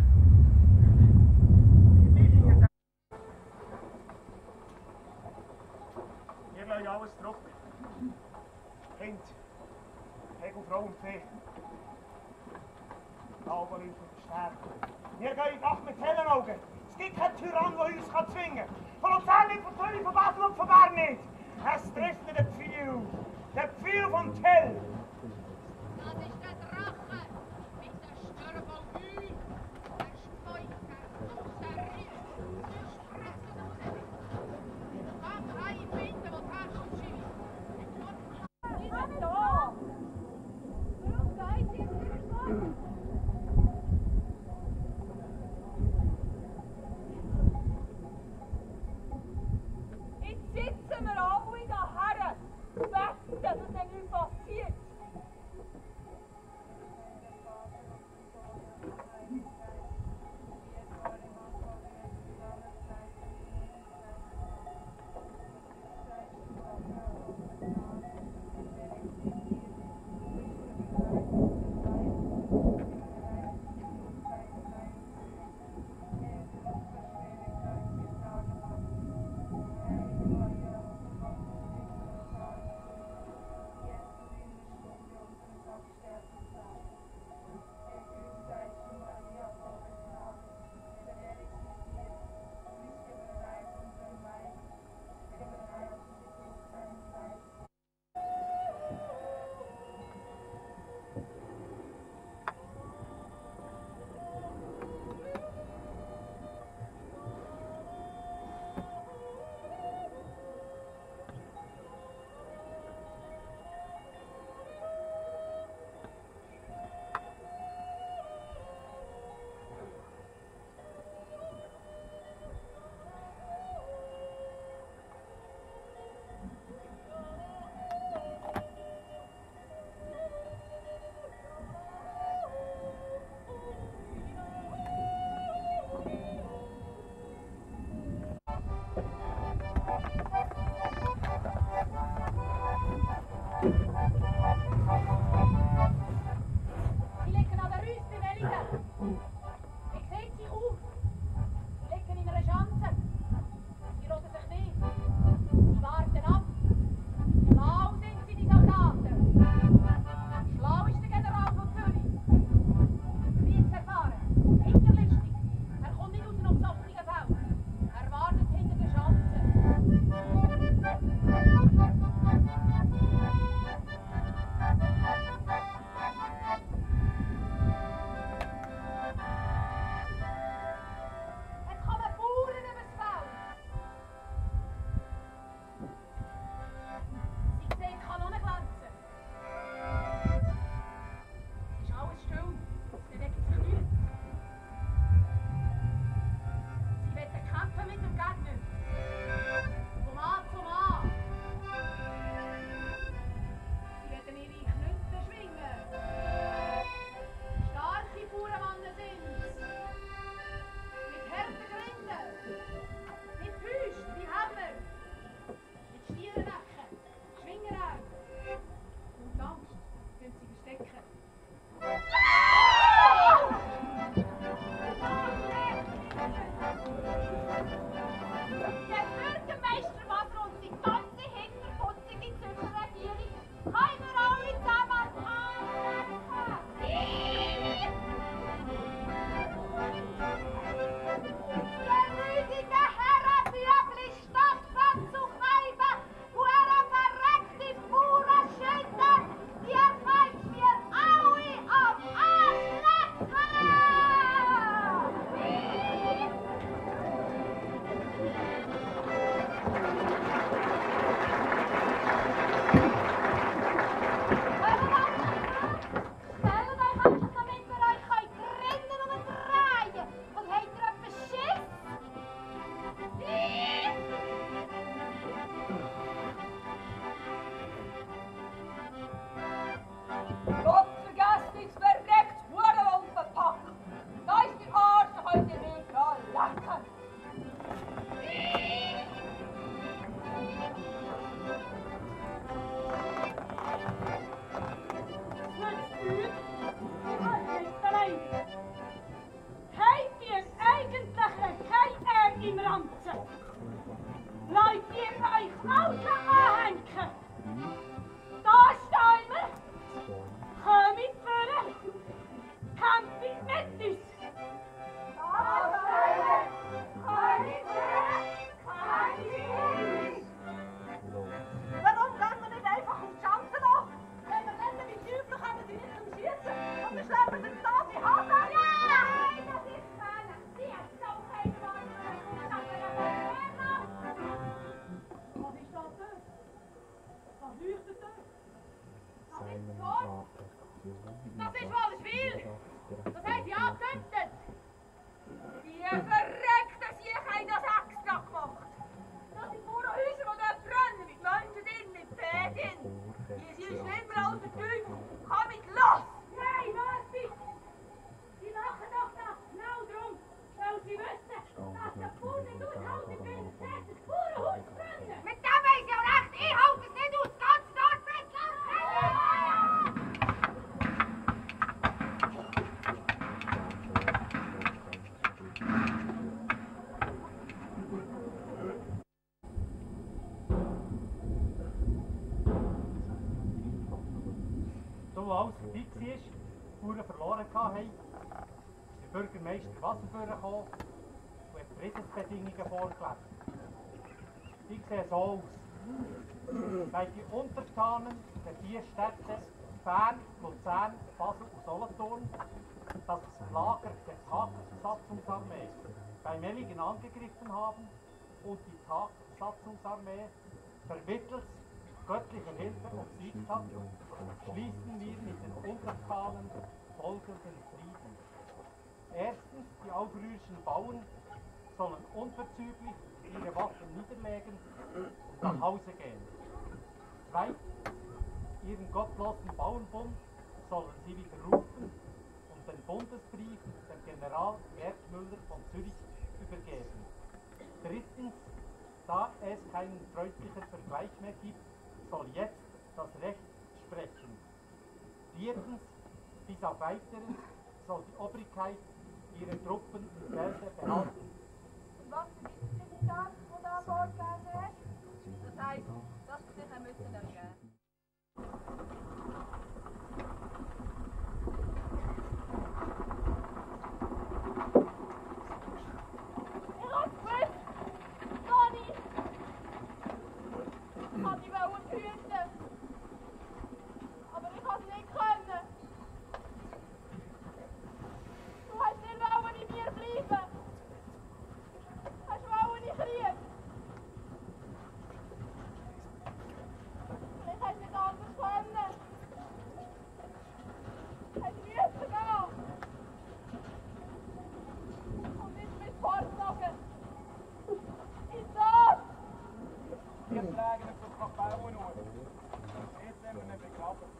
Hier laat je alles erop. Kind, Hegel, Frau und Fee. Halber uns verstärken. Wir gehen Nacht mit hellen Augen. Es gibt keinen Tyrann, der uns zwingen kann. Von Luzern nicht, von Zürich, von Basel und von Bern nicht. Es trifft den Pfeil. Der Pfeil von Tell. Das ist der Drache mit der Stirn von Mühl. Der Speucher aus der Riss. Der Sprechen aus der Kann ein finden, wo das schon schießt. Die sind da. Warum geht ihr nicht so? Jetzt sitzen wir alle hierher. Wetten, dass es nichts passiert. war, die Bauern verloren hatten, ist der Bürgermeister Wasserführer gekommen und hat Friedensbedingungen vorgelegt. Die sehen so aus. Weil die Untertanen der 4 Städte Bern, Luzern, Basel und Solothurn das Lager der Tagsatzungsarmee bei Mellingen angegriffen haben und die Tagsatzungsarmee vermittels göttlicher Hilfe obsiegt hat, schließen wir mit den Untertanen folgenden Frieden. Erstens, die aufrührischen Bauern sollen unverzüglich ihre Waffen niederlegen und nach Hause gehen. Zweitens, ihren gottlosen Bauernbund sollen sie widerrufen und den Bundesbrief dem General Gerd Müller von Zürich übergeben. Drittens, da es keinen freundlichen Vergleich mehr gibt, soll jetzt das Recht sprechen. Viertens, bis auf Weiteres soll die Obrigkeit ihre Truppen im Felde behalten. Und was bedeutet das Zitat, das da vorgelesen hast? Das heisst, dass sie sich müssen ergeben. Ich hab's gewusst! Sonny! Ich wollte dich hüten. Aber ich konnte es nicht können. Du hast nicht in mir bleiben. Hast wollen in Krieg. Vielleicht hast du nicht anders können. Hast müssen gehen. Und nicht mit fortzogen. In Tod! Wir tragen uns nach Bauen auf. Jetzt haben wir ihn begraben.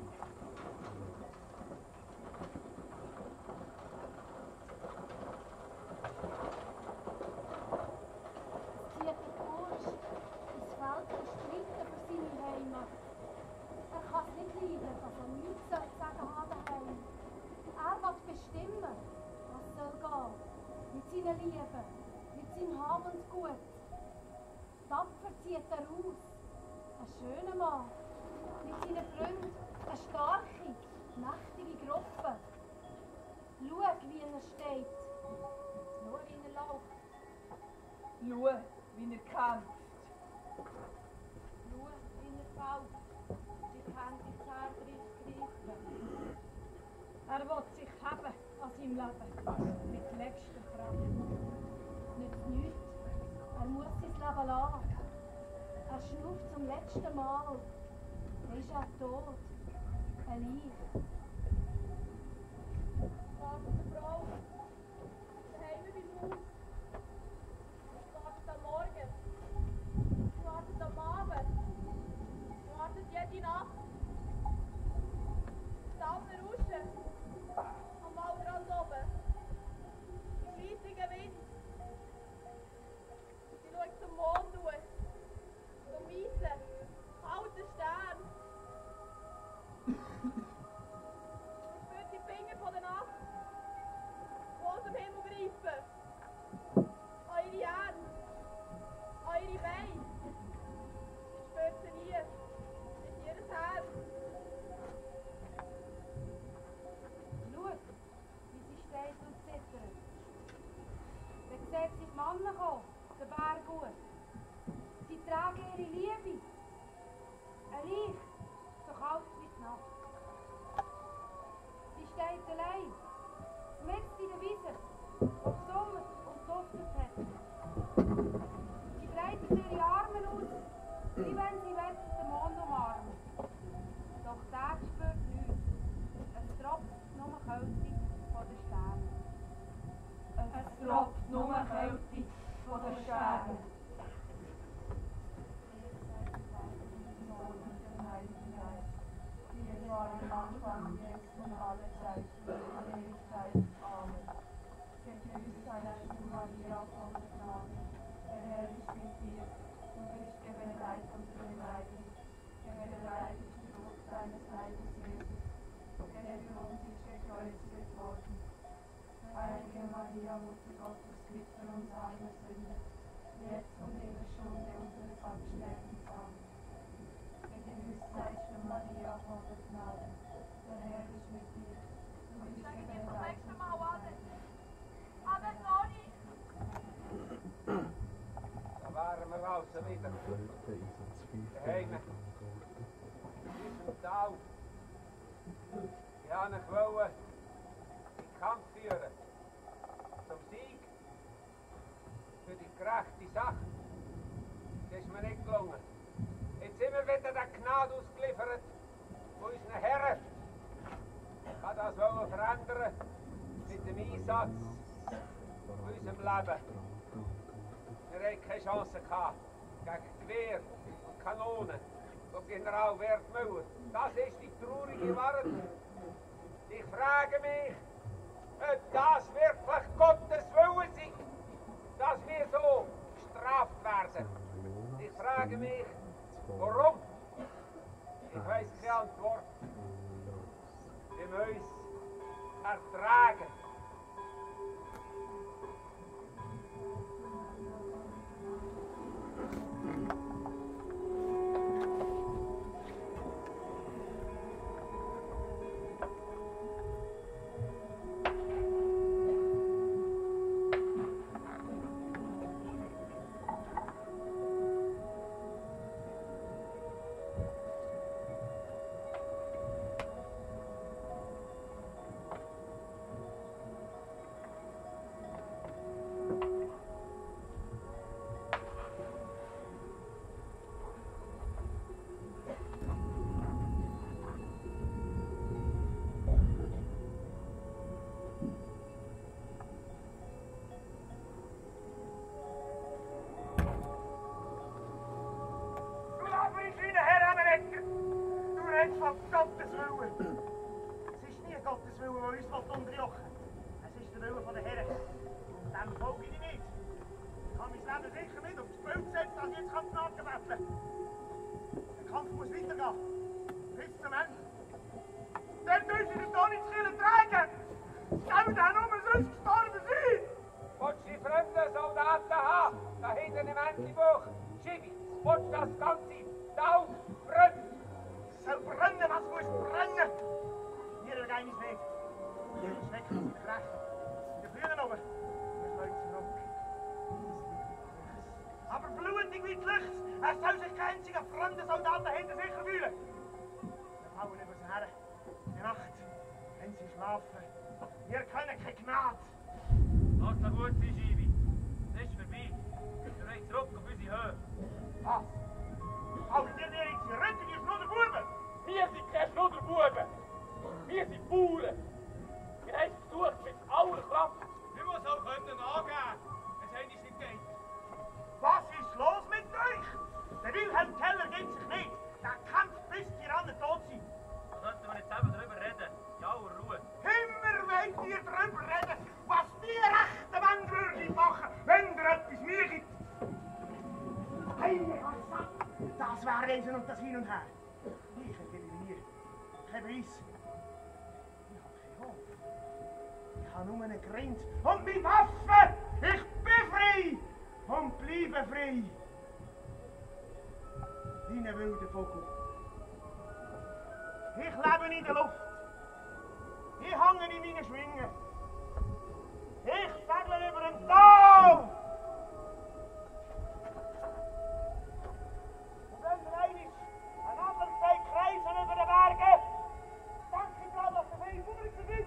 Zieht der Bursch ins Feld verstritten für seine Heimat. Er kann es nicht leiden, dass er nichts zu sagen hat daheim. Er will bestimmen, was soll gehen. Mit seinen Lieben, mit seinem Hab und Gut. Tapfer zieht er aus. Ein schöner Mann. Mit seinen Freunden eine starke, mächtige Gruppe. Schau, wie er steht. Schau, wie er läuft. Schau, wie er kämpft. Schau, wie er fällt. Die Hände ins Herz greifen. Er will sich heben an seinem Leben. Mit letzter Kraft. Nützt nichts. Er muss sein Leben lassen. Er schnauft zum letzten Mal. Dann ist er tot. Ein Leich. Wartet eine Frau. Daheim beim Haus. Wartet am Morgen. Wartet am Abend. Wartet jede Nacht. Da rauschen. Am Waldrand oben. Im riesigen Wind. Sie schaut zum Mond durch. Zum weißen, kalten Stern. Sie spürt die Finger von der Nacht, die aus dem Himmel greifen. An ihre Hände, an ihre Beine. Sie spürt sie nie. In ihr Herz. Schau, wie sie steht und zittert. Dann sieht sie die Männer kommen, den Berg hoch. Sie tragen ihre Liebe. Ein Licht, so kalt wie die Nacht. Sie steht allein, mitten in der Wiese, die gesummert und duftet hat. Sie breitet ihre Arme aus, wie wenn sie den Mond umarmen. Doch der spürt nichts. Es tropft nur Kälte von den Sternen. Es tropft nur Kälte von den Sternen. Wie es war am Anfang, jetzt und alle Zeit, in Ewigkeit. Amen. Gegrüßt sei deine Maria, voller Gnade. Der Herr ist mit dir, und bist gebenedeit unter den Weibern. Gebenedeit ist die Frucht deines Leibes, Jesus, der für uns ist gekreuzigt worden. Heilige Maria, Mutter Gottes, bitt für uns arme Sünder, jetzt und in der Stunde unseres Absterbens. Amen. Gegrüßt seist du, Maria, voller Gnade. Sag dir vom nächsten Mal Ade. Ade, Toni. Da wären wir raus wieder. Daheim. In unserem Tal. Ich wollte euch in den Kampf führen. Zum Sieg. Für die gerechte Sache. Das ist mir nicht gelungen. Jetzt sind wir wieder der Gnade ausgeliefert von unseren Herren. Ich wollte das verändern mit dem Einsatz von unserem Leben. Wir hatten keine Chance gehabt gegen Gewehr und Kanonen von General Wertmüller. Das ist die traurige Wahrheit. Ich frage mich, ob das wirklich Gottes Wille ist, dass wir so gestraft werden. Ich frage mich, warum? Ich weiß keine Antwort. Wir müssen ertragen. Von Gottes Willen. Es ist nie Gottes Willen, der uns unterjochen will. Es ist der Wille der Herren. Und dem folge ich nicht. Ich kann mein Leben sicher nicht aufs Spiel setzen, dass ich jetzt Gnade betteln. Der Kampf muss weitergehen. Bis zum Ende. Dann müssen wir den Toni zu Kirche tragen. Sollen dann nur sonst gestorben sein? Willst du die fremden Soldaten haben? Da hinten im Entenbuch. Schibi, willst du das Ganze Tau brennen? Soll brennen, was muss brennen? Wir gehen es nicht. Wir sind weg von der Recht. Wir führen oben. Wir schlagen zurück. Aber blutig wie die Licht. Es soll sich kein einziger fremder Soldat dahinter sicher fühlen. Wir hauen über sie her. Die Nacht, wenn sie schlafen. Wir können keine Gnade. Lass doch gut sein, Schibi. Das ist vorbei. Wir rennen zurück auf unsere Höhe. Was? Hauen wir dir jetzt die Rente, die Schnudderbuben? Wir sind keine Schnudderbuben. Wir sind Bauern. Wir haben es versucht mit aller Kraft. Wir müssen auch angeben, wenn es nicht geht. Was ist los mit euch? Der Wilhelm Keller gibt sich nicht. Der kämpft bis die Tyrannen tot sind. Sollten wir nicht zusammen darüber reden? In aller Ruhe. Immer wollt ihr darüber reden, was die rechten Männer würden machen, wenn ihr etwas mir gibt. Heilige Gott, das wäre Lesen und das Hin und Her. Ich gebe mir kein Beweis. Ich habe keinen Hof. Ich habe nur einen Grind und meine Waffe. Ich bin frei und bleibe frei. Wie ein wilder Vogel. Ich lebe in der Luft. Ich hänge in meinen Schwingen. Ich segle über den Tal. Und wenn der eine ist, ein anderer steigt kreisen über den Bergen, denke ich daran, dass er viel Publikum sind.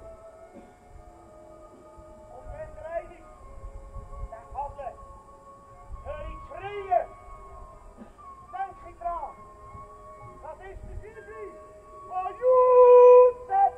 Und wenn der eine ist, der Adler, höre ich schreien, denke ich daran, das ist der Silvi von Josef.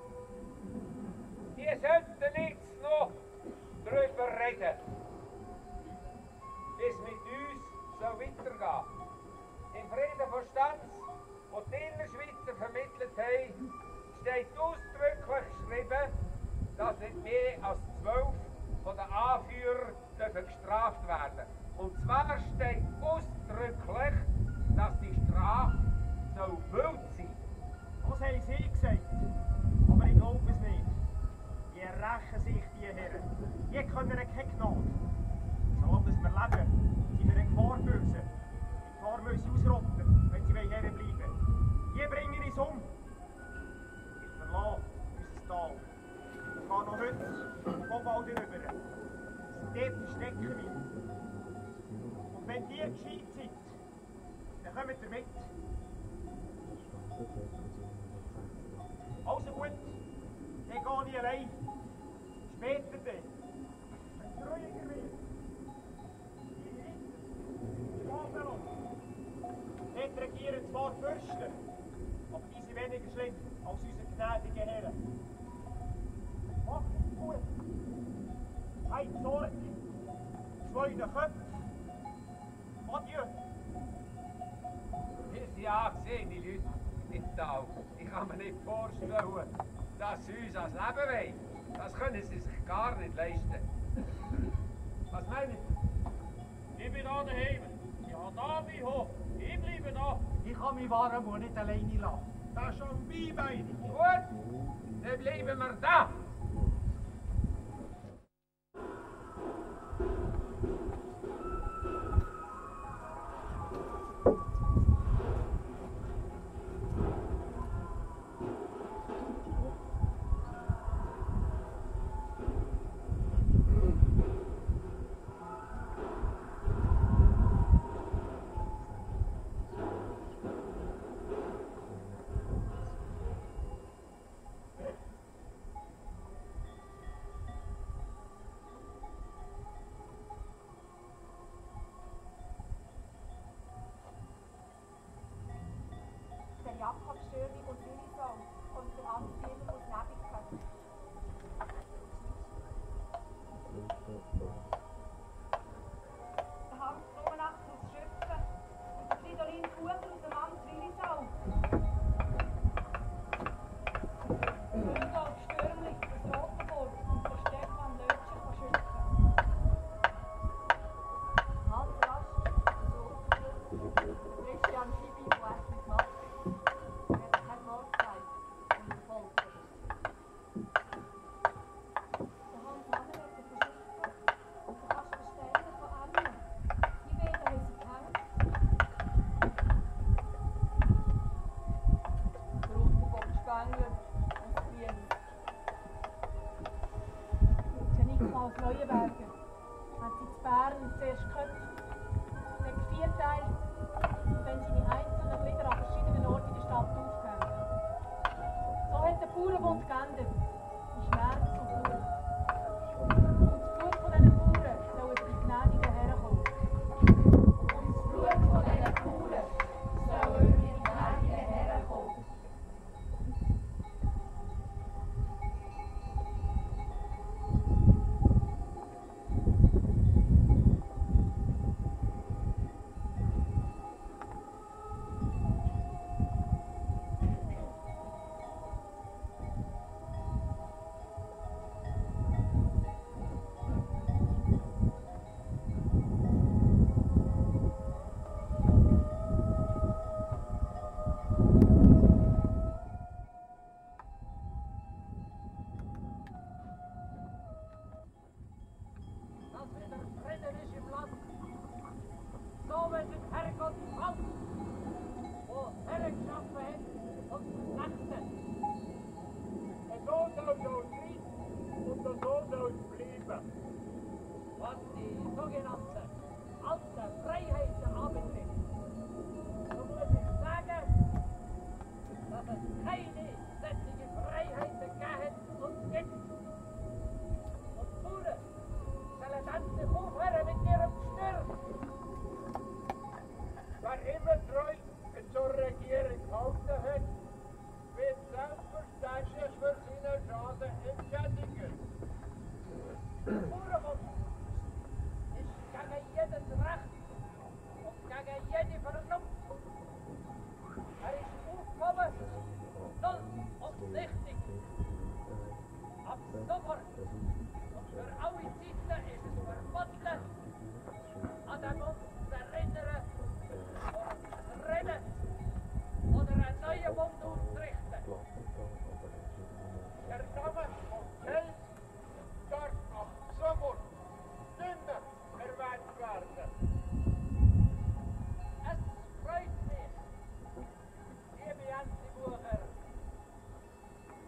Wir sollten jetzt noch darüber reden, wie es mit uns so weitergeht. Im Frieden von Stanz, den die Innerschweizer vermittelt haben, steht ausdrücklich geschrieben, dass nicht mehr als 12 von den Anführern gestraft werden. Und zwar steht ausdrücklich, dass die Strafe so wild sein. Das haben sie gesagt, aber ich glaube es nicht. Die rächen sich, die Herren. Die können keine Gnade. Solange wir leben, sind wir eine Gefahr böse. Die Gefahr müssen sie ausrotten, wenn sie Herren bleiben. Die bringen uns um. dort verstecken wir. Und wenn ihr gescheit seid, dann kommt ihr mit. Also gut, dann gehe ich allein. Später dann. Wenn es ruhiger wird. Babylon. Dort regieren zwar Fürsten, aber die sind weniger schlimm als unsere gnädigen Herren. Macht es gut. Keine Sorge. 2 Köpfe. Adieu. Wir sind angesehene Leute im Tal. Ich kann mir nicht vorstellen, dass sie uns als Leben wollen. Das können sie sich gar nicht leisten. Was meinen Sie? Ich bin da daheim. Ich habe da mein Hof. Ich bleibe da. Ich kann mich warm und nicht alleine lassen. Das ist schon meine Meinung. Gut, dann bleiben wir da. Der Jakob Störwig und Willisau und der Ansbieter aus Nebigkeit. Der Hans Blumenach aus Schöpfen und der Fridolin Kuchen und der Hans Willisau. Rudolf Störmlich aus Rotenburg und der Stefan Lötscher von Schöpfen. Hans Rast aus Rotenburg, der Christian Schibi von Eschenmatt. Aus Neuenberger hat sie zu Bern zuerst geköpft, dann gevierteilt und dann seine einzelnen Glieder an verschiedenen Orten in der Stadt aufgehängt. So hat der Bauernbund geändert in Schmerz und Blut. Und das Blut von diesen Bauern soll über die gnädigen Herren kommen. Und das Blut von diesen Bauern soll über die gnädigen Herren kommen. Was die sogenannte alte Freiheiten anbetrifft, so muss ich sagen, dass es keine solche Freiheiten gegeben und gibt. Und die Bauern sollen endlich aufhören mit ihrem Gestürm. Wer immer treu zur Regierung gehalten hat, wird selbstverständlich für seinen Schaden entschädigen. Der Bauernbund ist gegen jedes Recht und gegen jede Vernunft. Er ist aufgehoben, null und nichtig. Ab sofort und für alle Zeiten ist es verboten, an den Bund zu erinnern und zu reden oder einen neuen Bund auszurichten. Der Name von Geld darf ab sofort nimmer erwähnt werden. Es freut mich, liebe Janzi Bucher,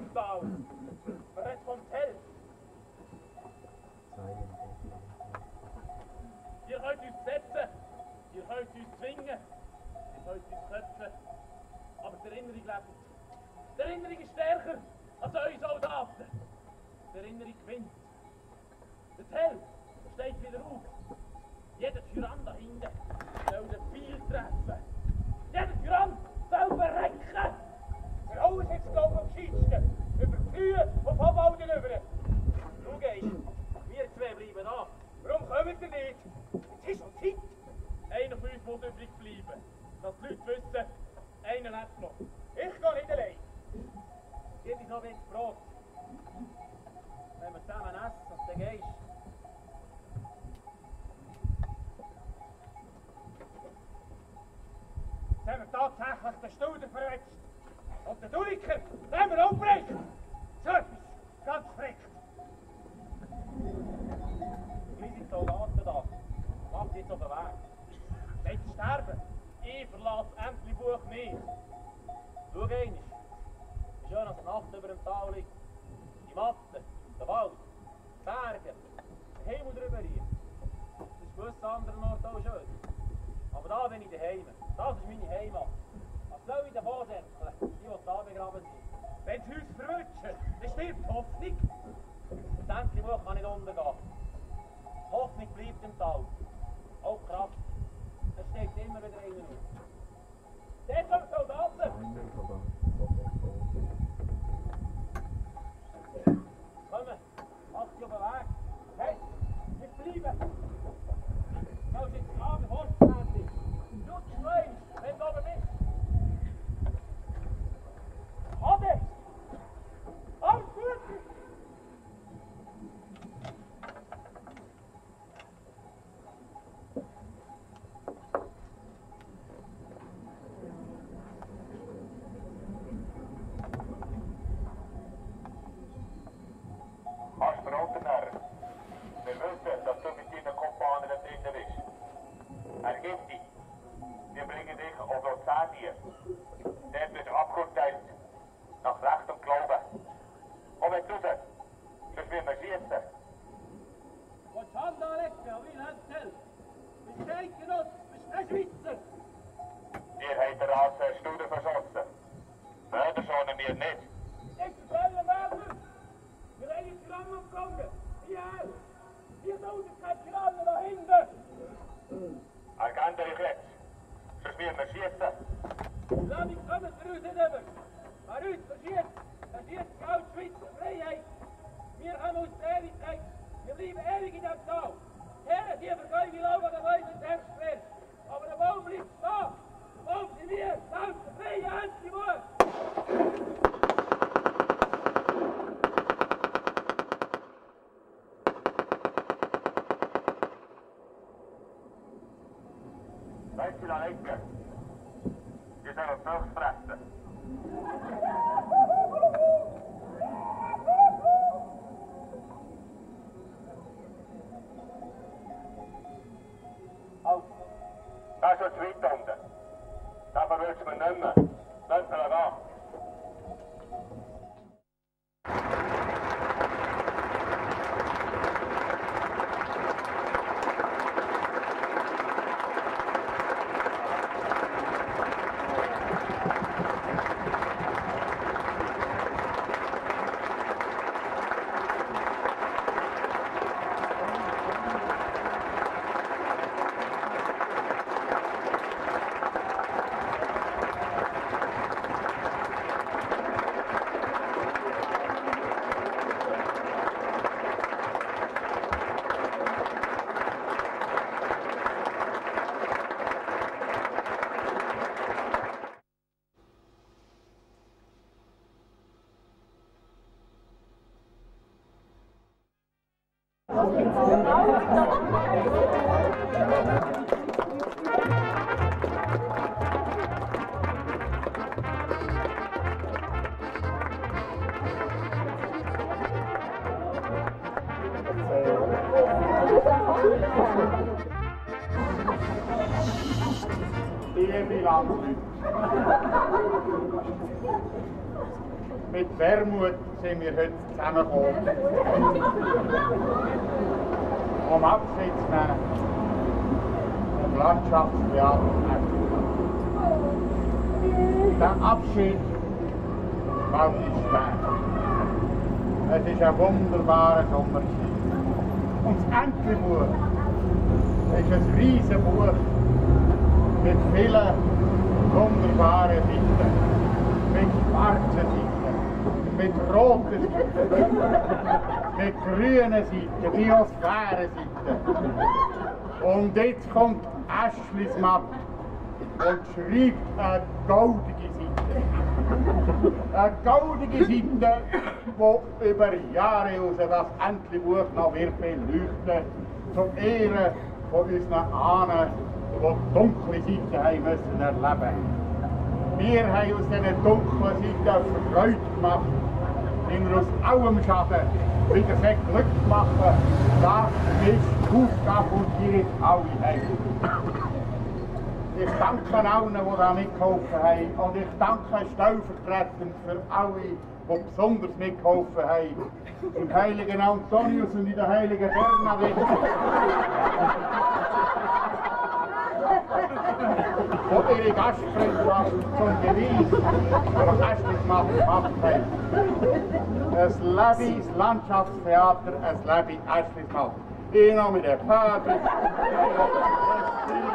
im Tal. Man redet vom Tell. Ihr könnt uns besetzen, ihr könnt uns zwingen, ihr könnt uns köpfen. Aber die Erinnerung lebt. Die Erinnerung ist stärker als eure Soldaten. Die Erinnerung gewinnt. Der Tell steht wieder auf. Jeder Tyrann da hinten soll den Pfeil treffen. Jeder Tyrann soll verrecken. Wir holen uns jetzt glaube ich am Schießsten. Über die Kühe und vom Wald rüber. Du gehst. Wir zwei bleiben da. Warum kommt ihr nicht? Es ist schon Zeit. Einer von uns muss übrig bleiben. Dass die Leute wissen, einer lebt noch. Ich gehe nicht allein. Gib uns noch ein wenig Brot. Wenn wir zusammen essen und dann gehst. Jetzt haben wir tatsächlich den Studer verwetscht. Und den Duriker, den haben wir umgebracht. So etwas, ganz frech. Wir sind Soldaten da. Macht jetzt auf den Weg. Wollt ihr sterben? Ich verlasse Entlebuch nicht. Schau einmal, wie schön als die Nacht über dem Tal liegt. Die Matten, der Wald, die Berge, der Himmel drüber hier. Das ist gewisse anderen Orten auch schön. Aber da bin ich daheim. Das ist meine Heimat. Was soll ich davon säckeln? Ich will da begraben sein. Wenn sie uns verwünschen, dann stirbt die Hoffnung. Das Entlebuch kann nicht untergehen. Die Hoffnung bleibt im Tal. Auch Kraft. Das steht immer wieder einer auf. Dort kommen Soldaten! Kommen, mach dich auf den Weg. Hey, wir bleiben! Du sollst jetzt gerade Horstfertig. Schutz rein, wenn du oben bist. Ade! Alles gut! Mit Wermut sind wir heute zusammengekommen, um Abschied zu nehmen vom Landschaftstheater. Der Abschied fällt uns schwer. Es ist ein wunderbarer Sommer. Und das Entlebuch ist ein riesiges Buch mit vielen wunderbaren Seiten, mit schwarzen Seiten, mit roten Seiten, mit grünen Seiten, Biosphärenseiten. Und jetzt kommt Aschlis Matt und schreibt eine goldige Seite. Eine goldige Seite, die über Jahre raus das Entlebuch noch wird beleuchten, zur Ehre von unseren Ahnen, die dunkle Seiten haben müssen erleben. Wir haben aus diesen dunklen Seiten Freude gemacht, wenn wir aus allem Schaden wieder sehr Glück machen. Das ist die Aufgabe, die wir jetzt alle haben. Ich danke allen, die da mitgeholfen haben. Und ich danke stellvertretend für alle, die besonders mitgeholfen haben. Im heiligen Antonius und in der heiligen Bernadette. Und ihre Gastfreundschaft zum Beweis für Aschlis Matt gemacht haben. Es lebe das Landschaftstheater, es lebe Aschlis Matt. Ich noch mit der Vater.